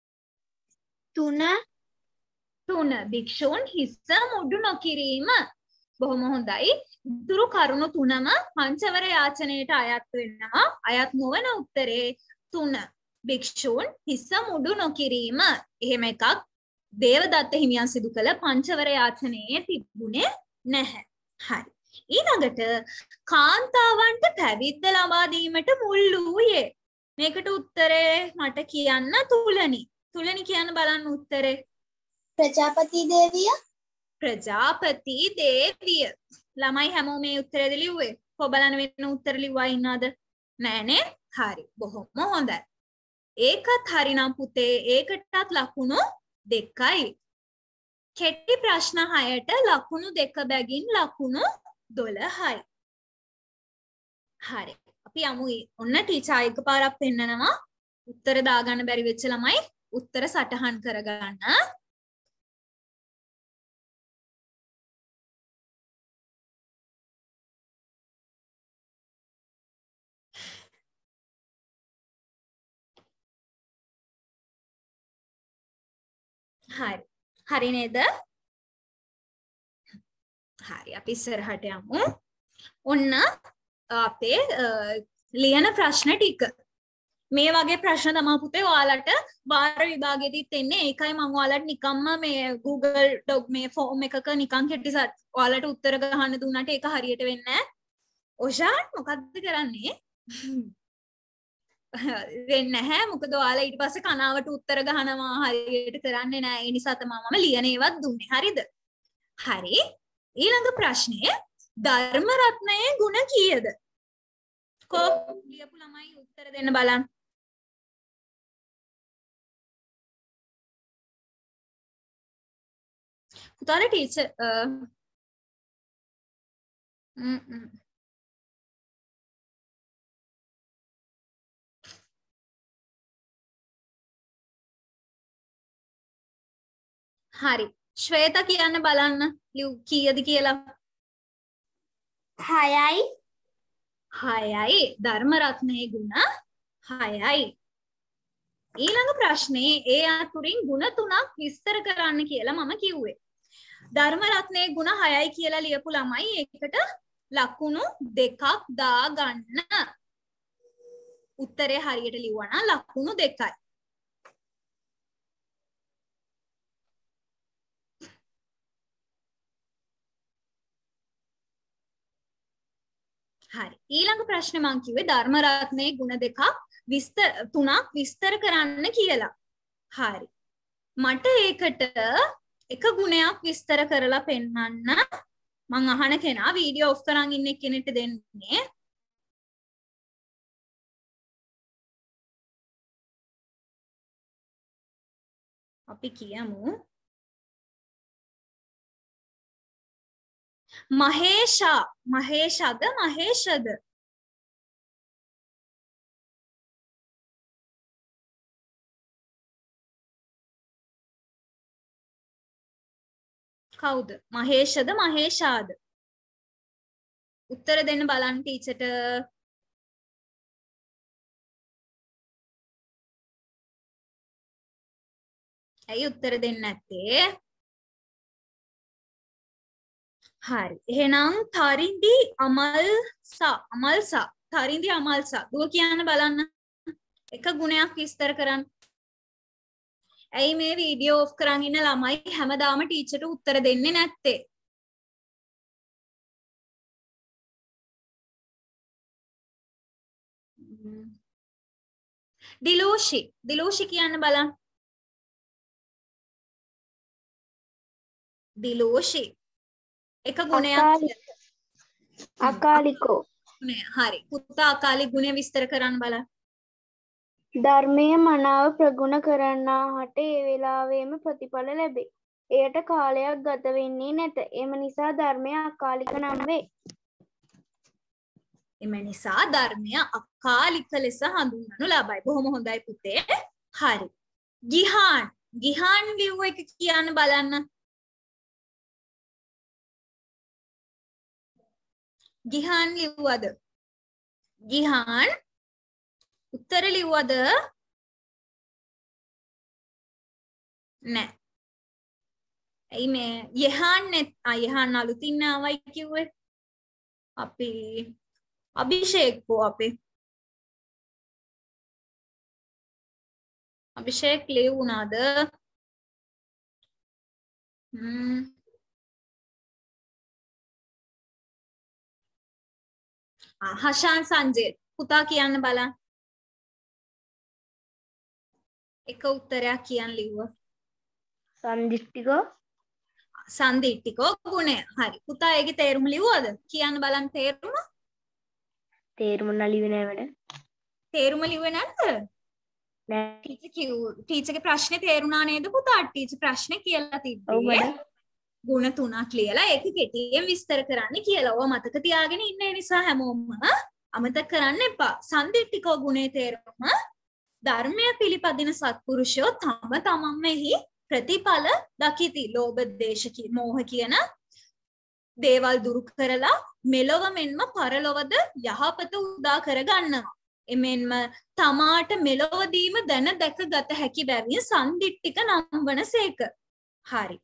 3 භික්ෂූන් හිස මුඩු නොකිරීම. බොහොම හොඳයි. ඉතුරු කරුණු තුනම පංචවර යාචනයට අයත් වෙනවා. අයත් නොවන උත්තරේ 3. භික්ෂූන් හිස මුඩු නොකිරීම. එහෙම එකක් දේවදත්ත හිමියන් සිදු කළ පංචවර යාචනයේ තිබුණේ නැහැ. හරි. ඊළඟට කාන්තාවන්ට පැවිද්ද ලබා දීමට මුල් වූයේ. මේකට උත්තරේ මට කියන්න තුලනි. තුලනි කියන්න බලන්න උත්තරේ. ප්‍රජාපති දේවිය. ප්‍රජාපති දේවිය. ළමයි හැමෝම මේ උත්තරේද ලිව්වේ? කොබලන වෙන උත්තර ලිව්වා ඉන්නවද? නෑනේ. හරි. බොහොම හොඳයි. ඒකත් හරිනම් පුතේ ඒකටත් ලකුණු 2යි. කෙටි ප්‍රශ්න 6ට ලකුණු 2 බැගින් ලකුණු 12යි. හරි. අපි යමු. ඔන්න ටීචර් එකපාරක් පෙන්නනවා. උත්තර දාගන්න බැරි වෙච්ච ළමයි උත්තර සටහන් කරගන්න. හරි. හරි නේද? හරි. අපි ඉස්සරහට යමු. ඔන්න අපේ ලියන ප්‍රශ්න ටික. මේ වගේ ප්‍රශ්න තමයි පුතේ ඔයාලට වාර විභාගෙදිත් එන්නේ. ඒකයි මම ඔයාලට නිකම්ම මේ Google Doc මේ ෆෝම් එකක නිකන් කෙටිසත් ඔයාලට උත්තර ගහන්න දුන්නාට ඒක හරියට වෙන්නේ නැහැ. ඔෂාන් මොකද්ද කරන්නේ? වෙන්නේ නැහැ. මොකද ඔයාලා ඊට පස්සේ කනාවට උත්තර ගහනවා හරියට කරන්නේ නැහැ. ඒ නිසා තමයි මම ලියන ඒවත් දුන්නේ. හරිද? හරි. ඊළඟ ප්‍රශ්නය ධර්ම රත්නයේ ගුණ කීයද? කො ලියපු ළමයි උත්තර දෙන්න බලන්න. පුතාලා ටීචර් හරි. ශ්වේතා කියන්න බලන්න කීයද කියලා. 6යි. 6යි. ධර්ම රත්නයේ ගුණ 6යි. ඊළඟ ප්‍රශ්නේ ඒ අතුරින් ගුණ 3ක් විස්තර කරන්න කියලා මම කිව්වේ. ධර්ම රත්නයේ ගුණ 6යි කියලා ලියපු ළමයි ඒකට ලකුණු 2ක් දාගන්න. උත්තරේ හරියට ලිව්වා නම් ලකුණු 2යි. හරි. ඊළඟ ප්‍රශ්නේ මම කිව්වේ ධර්ම රත්නයේ ගුණ 3ක් විස්තර කරන්න කියලා. හරි. මට ඒකට එක ගුණයක් විස්තර කරලා පෙන්නන්න මං අහන කෙනා වීඩියෝ ඔෆ් කරන් ඉන්න කෙනෙක්ට දෙන්නේ. අපි කියමු මහේෂද කවුද? මහේෂද මහේෂාද? උත්තර දෙන්න බලන්න ටීචර්ට. ඇයි උත්තර දෙන්නේ නැත්තේ? හරි. එහෙනම් තරිඳි අමල්සා දුව කියන්න බලන්න. එක ගුණයක් විස්තර කරන්න. ඇයි මේ වීඩියෝ ඔෆ් කරන් ඉන්න ළමයි හැමදාම ටීචර්ට උත්තර දෙන්නේ නැත්තේ? දිලෝෂි කියන්න බලන්න. දිලෝෂි එක ගුණයක්. අකාලිකෝ. හරි. පුතා අකාලි ගුණය විස්තර කරන්න බලන්න. ධර්මයේ මනාව ප්‍රගුණ කරන්නාහට ඒ වෙලාවෙම ප්‍රතිඵල ලැබේ. එයට කාලයක් ගත වෙන්නේ නැත. එම නිසා ධර්මය අකාලික නම් වේ. එම නිසා ධර්මය අකාලික ලෙස හඳුන්වනු ලබයි. බොහොම හොඳයි පුතේ. හරි. ගිහාන් ලිව්ව එක කියන්න බලන්න. ගිහාන් ලිව්වද? ගිහාන් උත්තර ලිව්වද? නෑ. ඇයි මේ යහන් අලුතින් ආවයි කිව්වේ? අපි අභිෂේක්කෝ අභිෂේක් ලියුණාද? හෂාන් සංජය පුතා කියන්න බලන්න. එක උත්තරයක් කියන්න ලිව්වා. සන්දිට්ඨිකෝ ගුණය. හරි. පුතා ඒකේ තේරුම ලිව්වද? කියන්න බලන්න තේරුම. තේරුම නලිවේ නෑ වැඩ. තේරුම ලිව්වේ නැද්ද? නෑ. ටීචර්ගේ ප්‍රශ්නේ තේරුණා නේද පුතා? ටීචර් ප්‍රශ්නේ කියලා තිබ්බේ. ගුණ 3ක් ලියලා ඒක කෙටියෙන් විස්තර කරන්න කියලා. ඔය මතක තියාගෙන ඉන්න නිසා හැමෝම අමතක කරන්න එපා. සන්දිට්ඨිකෝ ගුණේ තේරුම ධර්මය පිළිපදින සත්පුරුෂයෝ තම තමන්ෙහි ප්‍රතිඵල දකිති. ලෝභ දේශ මෝහ කියන දේවල් දුරු කරලා මෙලොව මෙන්ම පරලොවද යහපත උදා කර ගන්නවා. එමෙන්ම තමාට මෙලොවදීම දැන දැක ගත හැකි බැවින් සන්දිට්ඨික නම් වනසේක. හරි.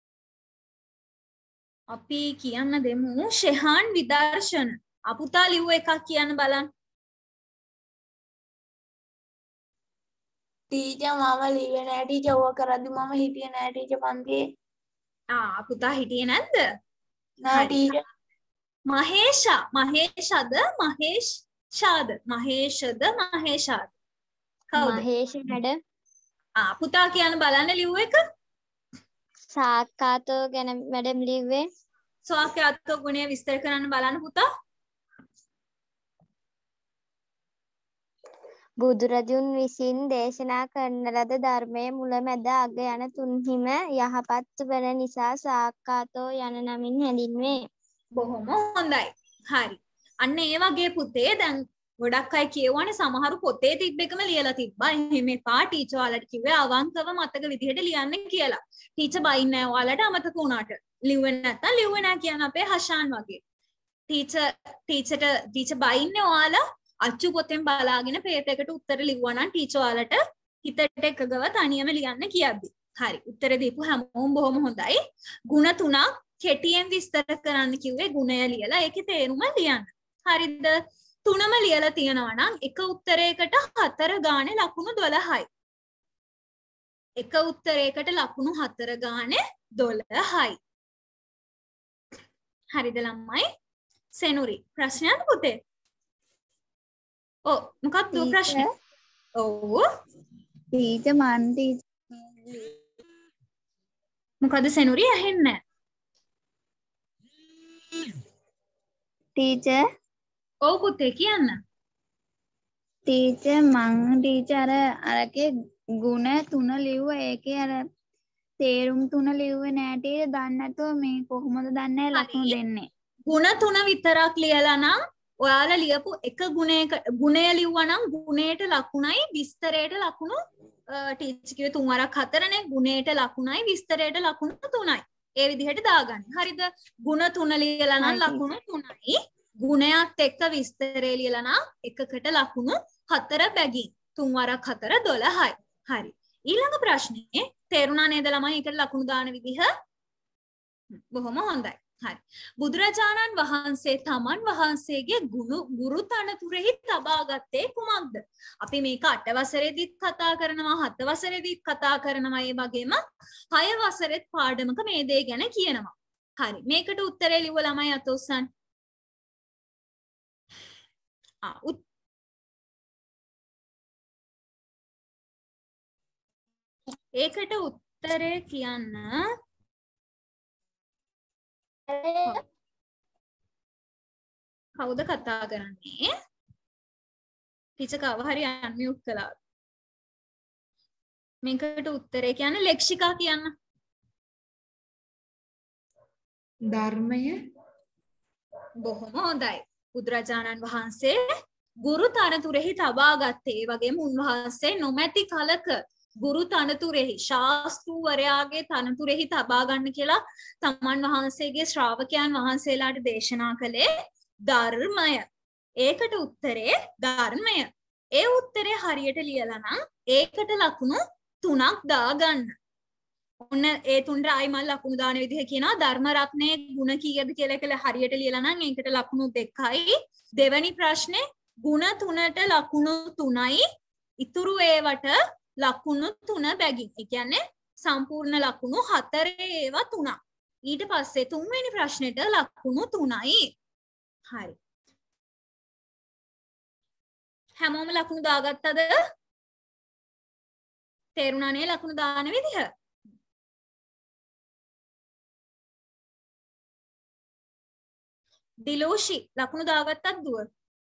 අපි කියන්න දෙමු ෂෙහාන් විදර්ශන. අපුතා ලිව්ව එකක් කියන්න බලන්න. ටීචර් මම ලිව්වේ නෑ ටීචර් ඕවා කරද්දි මම හිටියේ නෑ ටීචර් පන්තියේ. පුතා හිටියේ නැද්ද? නෑ ටීචර්. මහේෂද කවුද? මහේෂ නඩ. පුතා කියන්න බලන්න ලිව්ව එක. සාක්කාතෝ ගැන මැඩම් ලිව්වේ. සාක්කාතෝ ගුණය විස්තර කරන්න බලන්න පුතා. බුදුරජුන් විසින් දේශනා කරන ලද ධර්මයේ මුල මැද අග යන තුන්හිම යහපත් වන නිසා සාක්කාතෝ යන නමින් හැඳින්වේ. බොහොම හොඳයි. හරි. අන්න ඒ වගේ පුතේ දැන් ගොඩක් අය කියවනේ සමහරු පොතේ තිබ්බ එකම ලියලා තිබ්බා. එහෙම එපා ටීචර් ඔයාලට කිව්වේ අවංකව මතක විදිහට ලියන්න කියලා. ටීචර් බයින්නේ නැහැ ඔයාලට අමතක වුණාට. ලිව්වේ නැත්තම් ලිව්වේ නැහැ කියන අපේ හෂාන් වගේ. ටීචර් බයින්නේ ඔයාලා අච්චු පොතෙන් බලාගෙන පේපර් එකට උත්තර ලිව්වා නම් ටීචර් ඔයාලට හිතට එකගව තනියම ලියන්න කියද්දි. හරි. උත්තර දීපු හැමෝම බොහොම හොඳයි. ಗುಣ 3ක් කෙටියෙන් විස්තර කරන්න කිව්වේ ගුණය ලියලා ඒකේ තේරුම ලියන්න. හරිද? 3ම ලියලා තියෙනවා නම් එක උත්තරයකට 4 ගානේ ලකුණු 12යි. එක උත්තරයකට ලකුණු 4 ගානේ 12යි. හරිද ළමයි? සෙනුරි ප්‍රශ්නයක් පුතේ? මොකක්ද ප්‍රශ්නේ? ටීචර් මොකද සෙනුරි ඇහෙන්නේ? ටීචර් පුතේ කියන්න. ටීචර් ටීචර් අරකේ ගුණ 3 ලිව්ව ඒකේ අර තේරුම් 3 ලිව්වේ නෑ ටීචර්. දන්නේ නැතුව මේ කොහොමද දන්නේ ලකුණු දෙන්නේ? ගුණ 3 විතරක් ලියලා නම් ඔයාලා ලියපු එක ගුණය ලිව්වා නම් ගුණයට ලකුණයි විස්තරයට ලකුණු ටීචර් කිව්වේ 3 වරක් 4නේ. ගුණයට ලකුණයි විස්තරයට ලකුණු 3යි. ඒ විදිහට දාගන්න. හරිද? ගුණ 3 ලියලා නම් ලකුණු 3යි. ගුණයත් එක්ක විස්තරය ලියලා නම් එකකට ලකුණු 4 බැගින්. 3 වරක් 4 12යි. හරි. ඊළඟ ප්‍රශ්නේ තේරුණා නේද ළමයි? ඒකට ලකුණු දාන විදිහ බොහොම හොඳයි. හරි. බුදුරජාණන් වහන්සේ තමන් වහන්සේගේ ගුරු තනතුරෙහි තබා ගත්තේ කුමක්ද? අපි මේක 8 වසරේදීත් කතා කරනවා, 7 වසරේදීත් කතා කරනවා, ඒ වගේම 6 වසරේත් පාඩමක මේ දේ ගැන කියනවා. හරි. මේකට උත්තරේ ලිව්ව ළමයි අත උස්සන්න. ඒකට උත්තරේ කියන්න කවුද කතා කරන්නේ? ටීචර් කව හරි අන්මියුට් කළා. මේකට උත්තරේ කියන්නේ ලෙක්ෂිකා කියන්න. ධර්මය බොහොම හොඳයි. බුදුරජාණන් වහන්සේ ගුරු තනතුරෙහි තබා ගත්තේ. ඒ වගේම උන්වහන්සේ නොමැති කලක ගුරු තනතුරෙහි ශාස්ත්‍රූවරයාගේ තනතුරෙහි තබා ගන්න කියලා තමන් වහන්සේගේ ශ්‍රාවකයන් වහන්සේලාට දේශනා කළේ ධර්මය. ඒකට උත්තරේ ධර්මය. ඒ උත්තරේ හරියට ලියලා නම් ඒකට ලකුණු 3ක් දාගන්න. ඔන්න ඒ තුන්ට ආයි මම ලකුණු දාන විදිහ කියනවා ධර්ම රත්නයේ ಗುಣ කීයද කියලා හරියට ලියලා නම් ඒකට ලකුණු 2යි. දෙවැනි ප්‍රශ්නේ ಗುಣ 3ට ලකුණු 3යි. ඉතුරු ඒවට ලකුණු 3 බැගින්. ඒ කියන්නේ සම්පූර්ණ ලකුණු 4 ඒවා 3ක්. ඊට පස්සේ තුන්වෙනි ප්‍රශ්නෙට ලකුණු 3යි. හරි. හැමෝම ලකුණු දාගත්තද? තේරුණානේ ලකුණු දාන විදිහ? දිලෝෂි ලකුණු දාගත්තත් දුව?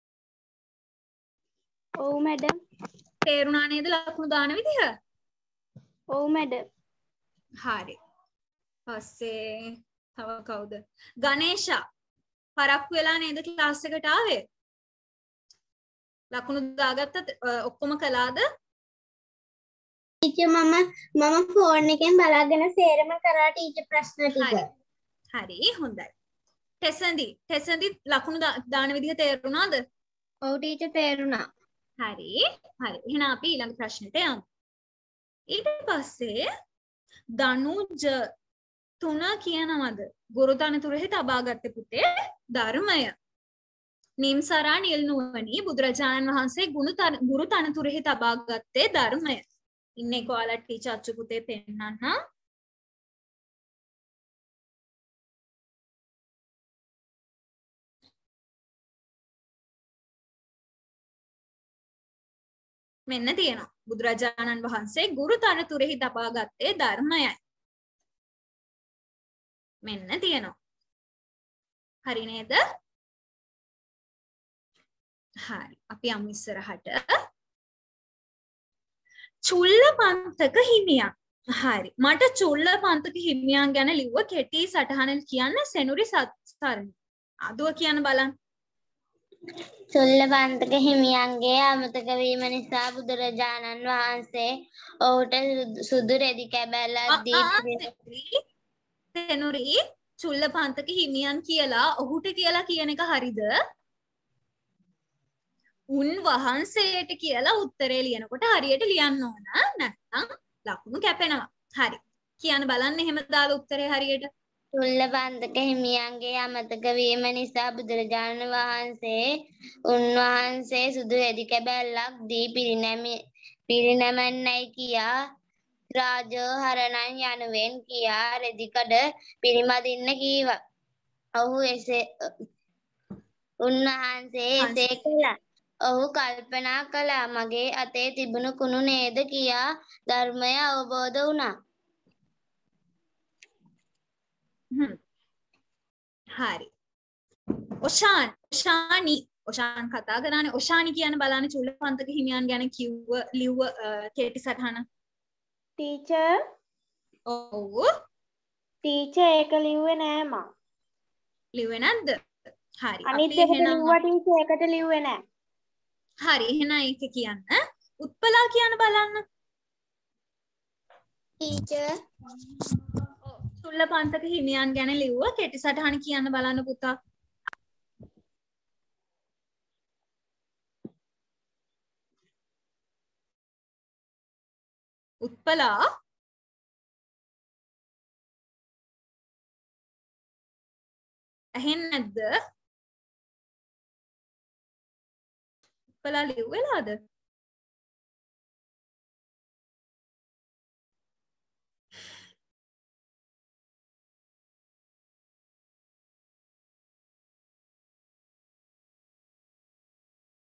ඔව් මැඩම්. තේරුණා නේද ලකුණු දාන විදිහ? ඔව් මැඩම්. හරි. පස්සේ තව කවුද? ගණේෂා පරක්කු වෙලා නේද ක්ලාස් එකට ආවේ? ලකුණු දාගත්තත් ඔක්කොම කළාද? ටීචර් මම ෆෝන් එකෙන් බලාගෙන සේරම කරා ටීචර් ප්‍රශ්න ටික. හරි හොඳයි. ටෙසන්දි ලකුණු දාන විදිහ තේරුණාද? ඔව් ටීචර් තේරුණා. හරි. එහෙනම් අපි ඊළඟ ප්‍රශ්නෙට යමු. ඊට පස්සේ දනුජ 3 කියනවද? ගුරු තනතුරෙහි තබාගත්තේ පුතේ ධර්මය. නිම්සරා නිල්නුවණී බුදුරජාණන් වහන්සේ ගුරු තනතුරෙහි තබාගත්තේ ධර්මය. ඉන්නේ කොහොලට ටීචර් අච්චු පුතේ පෙන්නන්න. මෙන්න තියෙනවා. බුදුරජාණන් වහන්සේ ගුරු තනතුරෙහි තබා ගත්තේ ධර්මයයි. මෙන්න තියෙනවා. හරි නේද? හරි. අපි යමු ඉස්සරහට. චුල්ලපන්තක හිමියන්. හරි. මට චුල්ලපන්තක හිමියන් ගැන ලිව්ව කෙටි සටහන කියන්න සෙනුරි සත්සරණ. අදුව කියන්න බලන්න. චුල්ලපන්තක හිමියන්ගේ අමතක වීම නිසා බුදුරජාණන් වහන්සේ ඔහුට සුදු රෙදි කැබැල්ලක් දී සෙනුරි චුල්ලපන්තක හිමියන් කියලා ඔහුට කියලා කියන එක හරිද? උන්වහන්සේට කියලා උත්තරේ ලියනකොට හරියට ලියන්න ඕන. නැත්නම් ලකුණු කැපෙනවා. හරි. කියන්න බලන්න එහෙම දාලා උත්තරේ හරියට. චුල්ලපන්තක හිමියන්ගේ අමතක වීම නිසා බුදුරජාණන් වහන්සේ උන්වහන්සේ සුදු රෙදි කැබැල්ලක් දී පිරිනැමන්නයි කියා රාජෝහරණන් යනුවෙන් කියා රෙදිකඩ පිරිමදින්න කීවා. උන්වහන්සේ එසේ කළා. ඔහු කල්පනා කළා මගේ අතේ තිබුණු කුණු නේද කියා ධර්මය අවබෝධ වුණා. හරි. ඔෂාන් කතා කරන්නේ ඔෂානි කියන බලන්න චුල්ලපන්තක හිමියන් ගැන ලිව්ව කෙටි සටහන. ටීචර් ඔව්. ටීචර් ඒක ලිව්වේ නෑ මං. ලිව්වේ නැද්ද? හරි. අනිත් එකට ලිව්වා ටීචර් ඒකට ලිව්වේ නෑ. හරි එහෙනම් ඒක කියන්න. උත්පලා කියන බලන්න. ටීචර් චුල්ලපන්තක හිමියන් ගැන ලිව්ව කෙටි සටහන කියන්න බලන්න පුතා. උත්පලා ඇහෙන්නේ නැද්ද? උත්පලා ලිව්වෙලාද?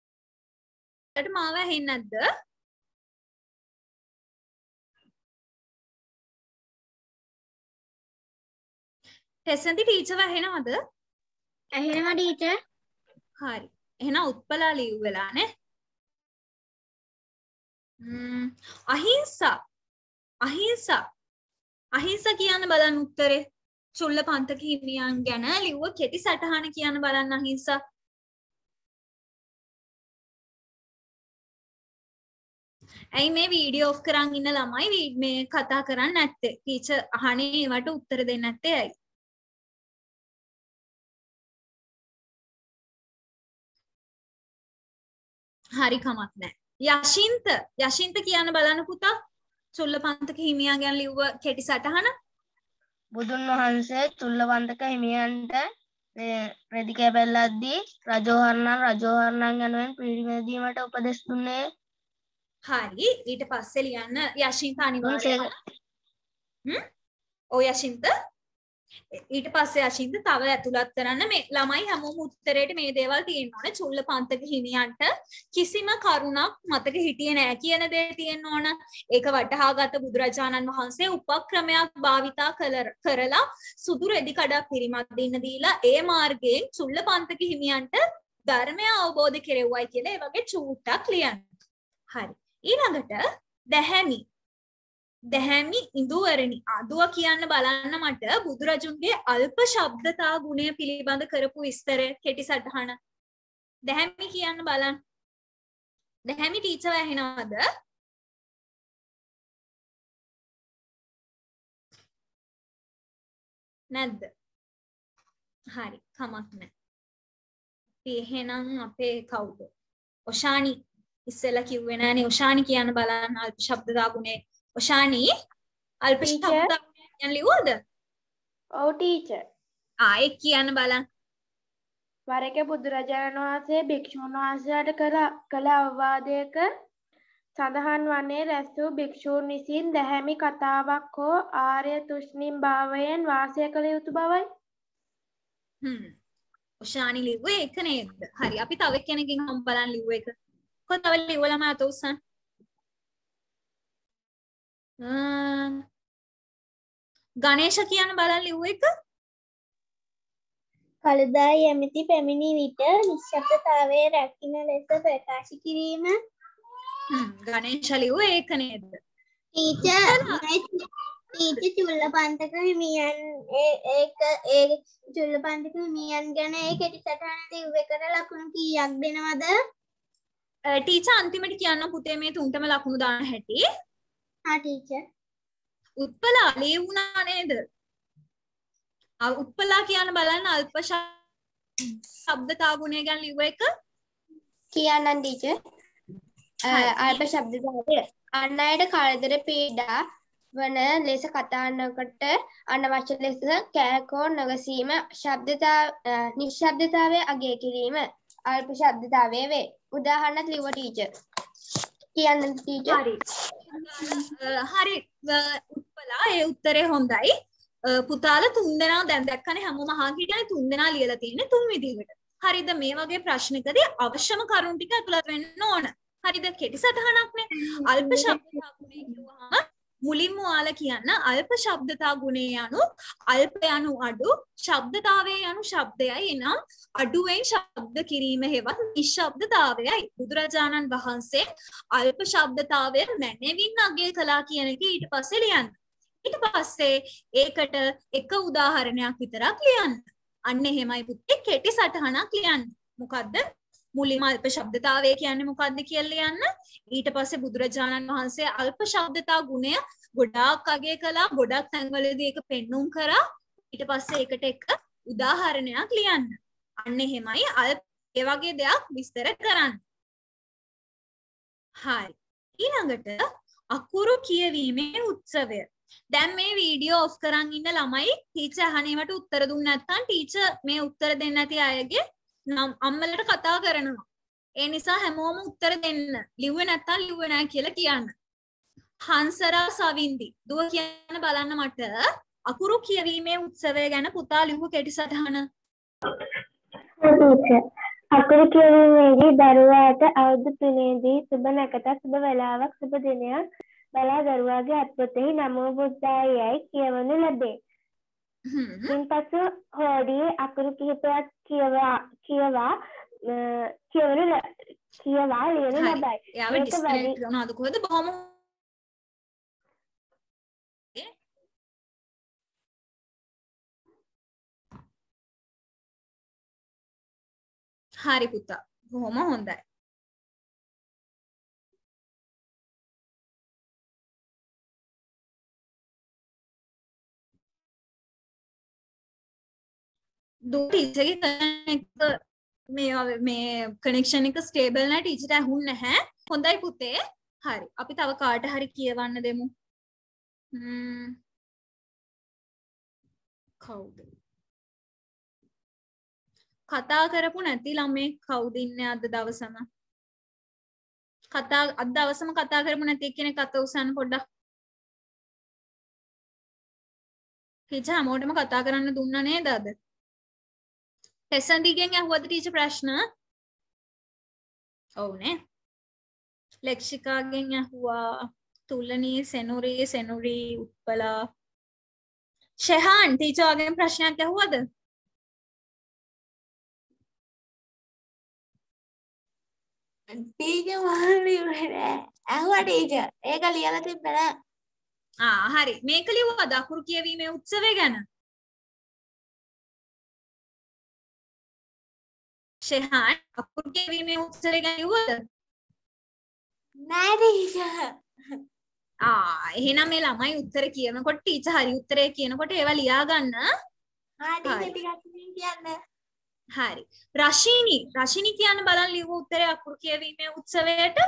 මාව ඇහෙන්නේ නැද්ද? ටෙස්සන්ති ටීචර් ඇහෙනවද? ඇහෙනවා ටීචර්. හරි. එහෙනම් උත්පලා ලියුවෙලා නේ. අහිංසා. අහිංසා. අහිංසා කියන්න බලන්න උත්තරේ. චුල්ලපන්තක හිමියන් ගැන ලිව්ව කෙටි සටහන කියන්න බලන්න අහිංසා. ඇයි මේ වීඩියෝ ඔෆ් කරන් ඉන්න ළමයි මේ කතා කරන්නේ නැත්තේ? ටීචර් අහන්නේ ඒවට උත්තර දෙන්නේ නැත්තේ ඇයි? හරි කමක් නැහැ. යශින්ත කියන්න බලන්න පුතා. චුල්ලපන්තක හිමියන් ගැන ලිව්ව කෙටි සටහන. බුදුන් වහන්සේ චුල්ලපන්තක හිමියන්ට රෙදි කැබැල්ලක්දී රජෝහරණන් යනුවෙන් පිරිමැදීමට උපදෙස් දුන්නේ. හරි. ඊට පස්සේ ලියන්න යශින්ත අනිවාර්යයෙන්. ඔය යශින්ත ඊට පස්සේ යශින්ත තව ඇතුළත් කරන්න මේ ළමයි හැමෝම උත්තරේට මේ දේවල් තියෙන්න ඕනේ. චුල්ලපන්තක හිමියන්ට කිසිම කරුණක් මතක හිටියේ නැහැ කියන දේ තියෙන්න ඕන. ඒක වටහාගත් බුදුරජාණන් වහන්සේ උපක්‍රමයක් භාවිතා කරලා සුදු රෙදි කඩක් පිරිමැදින්න දීලා ඒ මාර්ගයෙන් චුල්ලපන්තක හිමියන්ට ධර්මය අවබෝධ කෙරෙව්වයි කියලා ඒ වගේ චූට්ටක් ලියන්න. හරි. ඊළඟට දැහැමි ඉඳුවරණි. අදුව කියන්න බලන්න මට බුදුරජුන්ගේ අල්ප ශබ්දතා ගුණය පිළිබඳ කරපු විස්තරය කෙටි සටහන. දැහැමි කියන්න බලන්න. දැහැමි ටීචර් ඇහෙනවද? නැද්ද? හරි කමක් නැහැ. එහෙනම් අපේ කවුද? ඔෂානි ඉස්සෙල්ලා කිව්වේ නෑනේ. ඔෂානි කියන්න බලන්න අල්ප ශබ්දතා ගුණය. ඔෂානි අල්ප ශබ්දතා ගුණය කියන්න ලිව්වද? ඔව් ටීචර්. ආයෙ කියන්න බලන්න. වර එක බුදුරජාණන් වහන්සේ භික්ෂුන් වහන්සේලාට කළ අවවාදයක සඳහන් වන්නේ රැස් වූ භික්ෂූන් විසින් දැහැමි කතාවක් හෝ ආර්ය තුෂ්ණිම් භාවයෙන් වාසය කළ යුතු බවයි. ඔෂානි ලිව්වේ ඒක නේද? හරි. අපි තව කෙනකින් හම් බලන්න ලිව්ව එක. කොහොමද තව ලිව්වලම අත උස්සන්න. ගණේෂ කියන බලන් ලිව්ව එක. කලදා යමිති පැමිණි විට නිශ්ශබ්දතාවයේ රැකින ලෙස ප්‍රකාශ කිරීම. ගණේෂ ලිව්වේ ඒක නේද? ටීචර් චුල්ලපන්තක හිමියන් ඒ චුල්ලපන්තක හිමියන් ගැන ඒ කෙටි සටහන ලිව්ව එකට ලකුණු කීයක් දෙනවද? ටීචර් අන්තිමට කියන්න පුතේ මේ තුන්ටම ලකුණු දාන්න හැටි. හා ටීචර්. උත්පලා ලියුණා නේද? උත්පලා කියන්න බලන්න අල්ප ශබ්දතා ගුණය ගැන ලිව්ව එක. කියන්නම් ටීචර්. අල්ප ශබ්දතාවය අන් අයට කරදර පීඩා වන ලෙස කතා නොකොට අනවශ්‍ය ලෙස කෑකෝ නොගසීම නිශ්ශබ්දතාවය අගය කිරීම අල්ප ශබ්දතාවය වේ. උදාහරණයක් ලිව්ව ටීචර්. කියන්න ටීචර්. හරි උත්පලා ඒ උත්තරේ හොඳයි. පුතාලා තුන්දෙනා දැන් දැක්කනේ හැමෝම අහන් හිටියනේ තුන්දෙනා ලියලා තියෙන්නේ තුන් විදිහකට. හරිද? මේ වගේ ප්‍රශ්නකදී අවශ්‍යම කරුණු ටික ඇතුළත් වෙන්න ඕන. හරිද? කෙටි සටහනක්නේ. අල්ප ශබ්දතා ගුණය කියුවාම මුලින්ම ඔයාලා කියන්න අල්ප ශබ්දතා ගුණය යනු අල්ප යනු අඩු, ශබ්දතාවය යනු ශබ්දයයි. එනම් අඩුවෙන් ශබ්ද කිරීම හේවත් නිශ්ශබ්දතාවයයි. බුදුරජාණන් වහන්සේ අල්ප ශබ්දතාවය මැනවින් අගය කළා කියන එක ඊට පස්සේ ලියන්න. ඊට පස්සේ ඒකට එක උදාහරණයක් විතරක් ලියන්න. අන්න එහෙමයි පුතේ කෙටි සටහනක් ලියන්න. මොකද්ද? මුලින්ම අල්ප ශබ්දතාවය කියන්නේ මොකද්ද කියලා ලියන්න. ඊට පස්සේ බුදුරජාණන් වහන්සේ අල්ප ශබ්දතා ගුණය ගොඩාක් අගය කළා. ගොඩක් තැන්වලදී ඒක පෙන්눔 කරා. ඊට පස්සේ ඒකට එක උදාහරණයක් ලියන්න. අන්න එහෙමයි ඒ වගේ දෙයක් විස්තර කරන්න. හරි. ඊළඟට අකුරු කියවීමේ උත්සවය. දැන් මේ වීඩියෝ ඔෆ් කරන් ඉන්න ළමයි ටීචර් අහනේවට උත්තර දුන්නේ නැත්නම් ටීචර් මේ උත්තර දෙන්න නැති අයගේ නම් අම්මලට කතා කරනවා. ඒ නිසා හැමෝම උත්තර දෙන්න. ලිව්වේ නැත්නම් ලිව්වේ නැහැ කියලා කියන්න. හංසරා සවින්දි දුව කියන්න බලන්න මට අකුරු කියවීමේ උත්සවය ගැන පුතා ලිව්ව කෙටි සටහන. අකුරු කියවීමේදී දරුවාට අවුරුදු 3දී සුබ නැකතක් සුබ වේලාවක් සුබ දිනයක් බලා දරුවාගේ අත්පොතෙහි නමෝ බුද්දායයි කියවනු ලැබේ. ඉන්පසු හෝඩියේ අකුරු කිහිපයක් කියවා ලියනු ලබයි. එයාව මේක ඩිස්කනෙක්ට් කරනවද කොහෙද? බොහොම හරි පුතා. බොහොම හොඳයි. දු ටීචර්ගේ මේ කනෙක්ෂන් එක ස්ටේබල් නැහැ ටීචර්ට ඇහුන්නේ නැහැ. හොඳයි පුතේ. හරි. අපි තව කාට හරි කියවන්න දෙමු. කවුද? කතා කරපු නැති ළමේ කවුද ඉන්නේ අද දවසම? අද දවසම කතා කරපු නැති කෙනෙක් අත උස්සන්න පොඩ්ඩක්. ටීචර් හැමෝටම කතා කරන්න දුන්නා නේද අද? පෙසන්දිගෙන් ඇහුවද ටීචර් ප්‍රශ්න? ඔව් නේ. ලෙක්ෂිකාගෙන් ඇහුවා. තුලනී, සෙනුරි, උත්පලා. ෂෙහාන් ටීචර්ගෙන් ප්‍රශ්නයක් ඇහුවද? ටීචර් මහන්නේ ඇහුවා ටීචර්. ඒක ලියලා තිබ්බ නෑ. හරි. මේක ලියුවද අකුරු කියවීමේ උත්සවය ගැන? ෂෙහාන් අකුරු කියවීමේ උත්සවය ගැන ලියුවද? නෑ ටීචර්. එහෙනම් මේ ළමයි උත්තර කියනකොට ටීචර් හරි උත්තරේ කියනකොට ඒවා ලියා ගන්න. ටීචර් ටිකක් කියන්න. හරි. රශිනි කියන්න බලන්න ලියුව උත්තරේ අකුරු කියවීමේ උත්සවයට.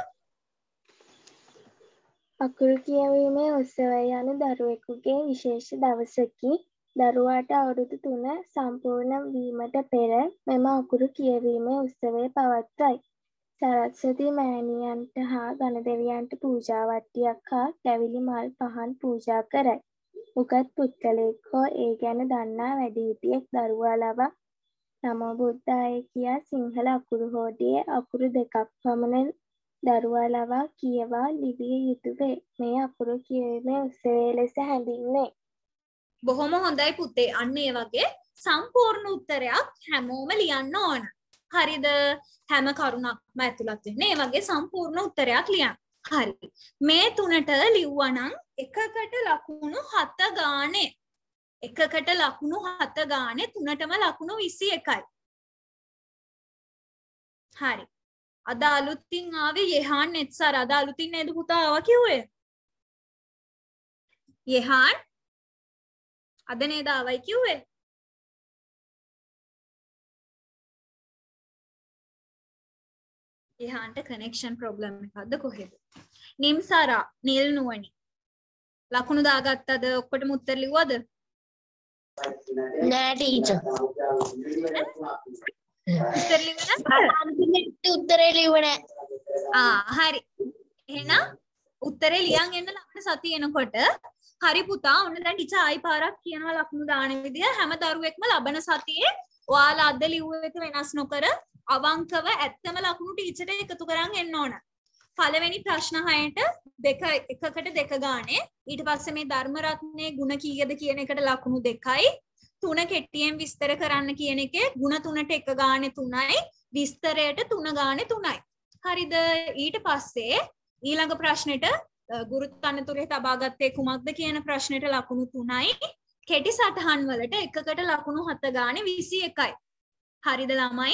අකුරු කියවීමේ උත්සවය යනු දරුවෙකුගේ විශේෂ දවසකි. දරුවාට අවුරුදු 3 සම්පූර්ණ වීමට පෙර මෙම අකුරු කියවීමේ උත්සවය පවත්වයි. සරස්වති මෑණියන්ට හා ගණදෙවියන්ට පූජා වට්ටියක් හා කැවිලි මල් පහන් පූජා කරයි. උගත් පුද්ගලයෙක් හෝ ඒ ගැන දන්නා වැඩිහිටියෙක් දරුවා ලවා නමෝ බුද්ධාය කියා සිංහල අකුරු හෝඩියේ අකුරු 2ක් පමණ දරුවා ලවා කියවා ලිවිය යුතු වේ. මේ අකුරු කියවීමේ උත්සවය ලෙස හැඳින්වේ. බොහොම හොඳයි පුතේ. අන්න ඒ වගේ සම්පූර්ණ උත්තරයක් හැමෝම ලියන්න ඕන. හරිද? හැම කරුණක්ම ඇතුළත් වෙන්නේ. ඒ වගේ සම්පූර්ණ උත්තරයක් ලියන්න. හරි. මේ තුනට ලිව්වනම් එකකට ලකුණු 7 ගානේ. එකකට ලකුණු 7 ගානේ තුනටම ලකුණු 21යි. හරි. අද අලුතින් ආවේ යෙහාන් නෙත්සර්. අද අලුතින් නේද පුතා ආවා කිව්වේ? යෙහාන් අද නේද ආවයි කිව්වේ? යෙහාන්ට කනෙක්ෂන් ප්‍රොබ්ලම් එකක්ද කොහෙද? නිම්සාරා නිල් නුවණි ලකුණු දාගත්තද? ඔක්කොටම උත්තර ලිව්වද? නෑ ටීචර්. උත්තර ලිව්වේ නැත්නම්? උත්තරේ ලිව්වේ නෑ. හරි. එහෙනම් උත්තරේ ලියන් එන්න ලකුණු සතිය එනකොට. හරි පුතා, ඔන්න දැන් ටීචර් ආයි පාරක් කියනවා ලකුණු දාන විදිය. හැම දරුවෙක්ම ලබන සතියේ ඔයාලා අද ලිව්ව එක වෙනස් නොකර අවංකව ඇත්තම ලකුණු ටීචර්ට එකතු කරන් එන්න ඕන. පළවෙනි ප්‍රශ්න 6ට එකකට 2 ගානේ. ඊට පස්සේ මේ ධර්ම රත්නයේ ಗುಣ කීයද කියන එකට ලකුණු 2යි. 3 කෙටියෙන් විස්තර කරන්න කියන එකේ ಗುಣ 3ට 1 ගානේ 3යි. විස්තරයට 3 ගානේ 3යි. හරිද? ඊට පස්සේ ඊළඟ ප්‍රශ්නෙට ගුරුත්ව අනතුරේ තබාගත්තේ කුමක්ද කියන ප්‍රශ්නෙට ලකුණු 3යි. කෙටි සටහන් වලට එකකට ලකුණු 7 ගානේ 21යි. හරිද ළමයි?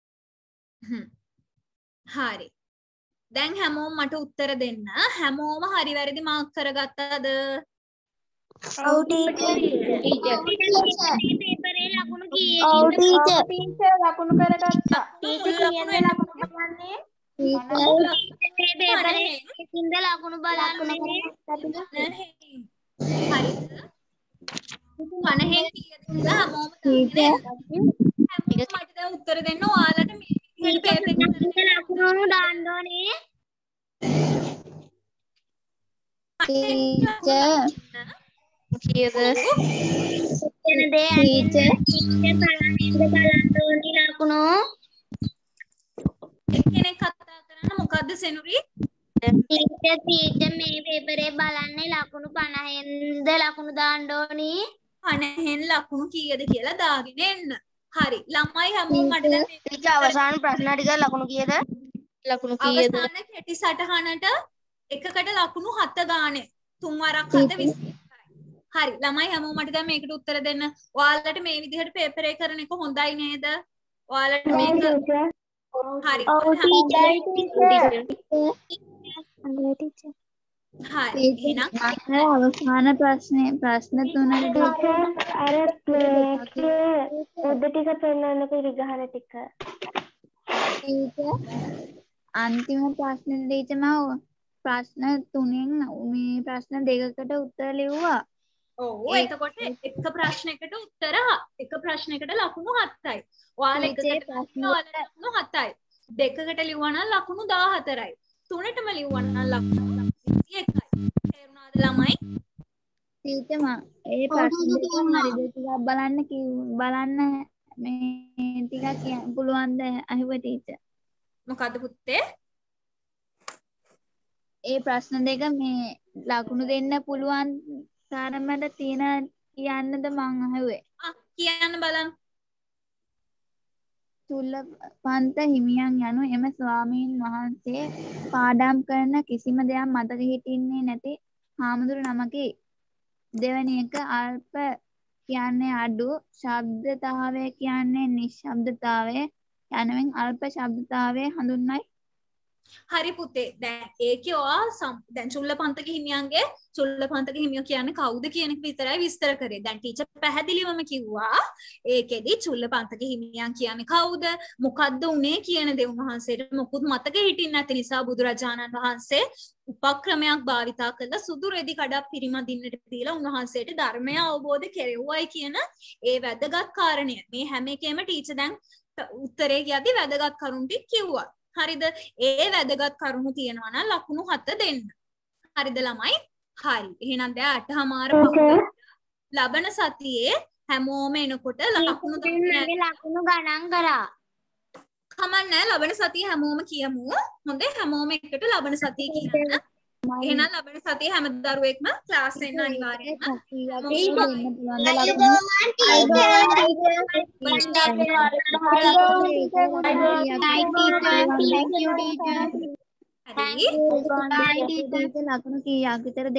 හරි. දැන් හැමෝම මට උත්තර දෙන්න. හැමෝම හරි වැරදි මාක් කරගත්තද? ඔව් ටීචර්. පේපරේ ලකුණු කීයද? ඔව් ටීචර්. ටීචර් ලකුණු කරගත්තා. ටීචර් කියන්නේ ලකුණු බලන්නේ. මේ පේපරේ ඉඳ ලකුණු බලන්නේ. හරිද? 50න් කීයද කියලා හැමෝම දන්නේ. මට දැන් උත්තර දෙන්න. ඔයාලට මේ පේපරේ ලකුණු දාන්න ඕනේ. ටීචර්. කීයද? එතන දේ ටීචර් බලන්න ඕනේ ලකුණු. එක්කෙනෙක් කතා කරන්න. මොකද්ද සෙනුරි? ටීචර් මේ පේපරේ බලන්නේ ලකුණු 50න්ද ලකුණු දාන්න ඕනේ. 50න් ලකුණු කීයද කියලා දාගෙන එන්න. හරි. ළමයි හැමෝම මට දැන් ටීචර් අවසාන ප්‍රශ්න ටික ලකුණු කීයද? ලකුණු කීයද? අවසාන කෙටි සටහනට එකකට ලකුණු 7 ගානේ. 3 වරක් 7 20. හරි. ළමයි හැමෝම මට දැන් මේකට උත්තර දෙන්න. ඔයාලට මේ විදිහට පේපර් එක කරන එක හොඳයි නේද? ඔයාලට මේක හරි. ඔව් ටීචර්. හරි. එහෙනම් අවසාන ප්‍රශ්න තුනට අර මේකේ උඩ ටික පෙන්වන්නකො ඉරිගහන ටික. අන්තිම ප්‍රශ්න ටීචර් මම ප්‍රශ්න 3න් මේ ප්‍රශ්න 2කට උත්තර ලිව්වා. ඔව් එතකොට එක ප්‍රශ්නයකට උත්තර එක ප්‍රශ්නයකට ලකුණු 7යි. ඔයාලා එකකට ලකුණු 7යි. දෙකකට ලිව්වා නම් ලකුණු 14යි. තුනටම ලිව්වා නම් ලකුණු 21යි. තේරුණාද ළමයි? ටීචර් මම ඒ ප්‍රශ්න දෙක හරිද ටිකක් බලන්න මේ ටිකක් කියන්න පුළුවන්ද අහුව ටීචර්? මොකද්ද පුතේ? ඒ ප්‍රශ්න දෙක මේ ලකුණු දෙන්න පුළුවන් තරමට තියෙන කියන්නද මං අහුවේ. කියන්න බලන්න. චුල්ලපන්ත හිමියන් යනු එම ස්වාමීන් වහන්සේ පාඩම් කරන කිසිම දෙයක් මතක හිටින්නේ නැති හාමුදුරු නමකි. දෙවැනි එක අල්ප කියන්නේ අඩු, ශබ්දතාවය කියන්නේ නිශ්ශබ්දතාවය යනුවෙන් අල්ප ශබ්දතාවය හඳුන්වයි. හරි පුතේ. දැන් ඒකේ ඔයා දැන් චුල්ලපන්තක හිමියෝ කියන්නේ කවුද කියන එක විතරයි විස්තර කරේ. දැන් ටීචර් පැහැදිලිවම කිව්වා ඒකෙදි චුල්ලපන්තක හිමියන් කියන්නේ කවුද? මොකද්ද උනේ කියන දේ උන්වහන්සේට මොකුත් මතක හිටින්නේ නැති නිසා බුදුරජාණන් වහන්සේ උපක්‍රමයක් භාවිතා කළා සුදු රෙදි කඩක් පිරිමදින්නට දීලා උන්වහන්සේට ධර්මය අවබෝධ කෙරෙව්වයි කියන ඒ වැදගත් කාරණය. මේ හැම එකෙම ටීචර් දැන් උත්තරේ කියද්දි වැදගත් කරුණු ටික කිව්වා. හරිද? ඒ වැදගත් කරුණු තියෙනවා නම් ලකුණු 7 දෙන්න. හරිද ළමයි? හරි. එහෙනම් දැන් 8:00 ලබන සතියේ හැමෝම එනකොට ලකුණු ලකුණු ගණන් කරා. කමන්නේ ලබන සතියේ හැමෝම කියමු. හොඳේ හැමෝම එකට ලබන සතියේ කියන්න. එහෙනම් ලබන සතියේ හැම දරුවෙක්ම ක්ලාස් එන්න අනිවාර්යයෙන්ම. ලකුණු කීයක් විතර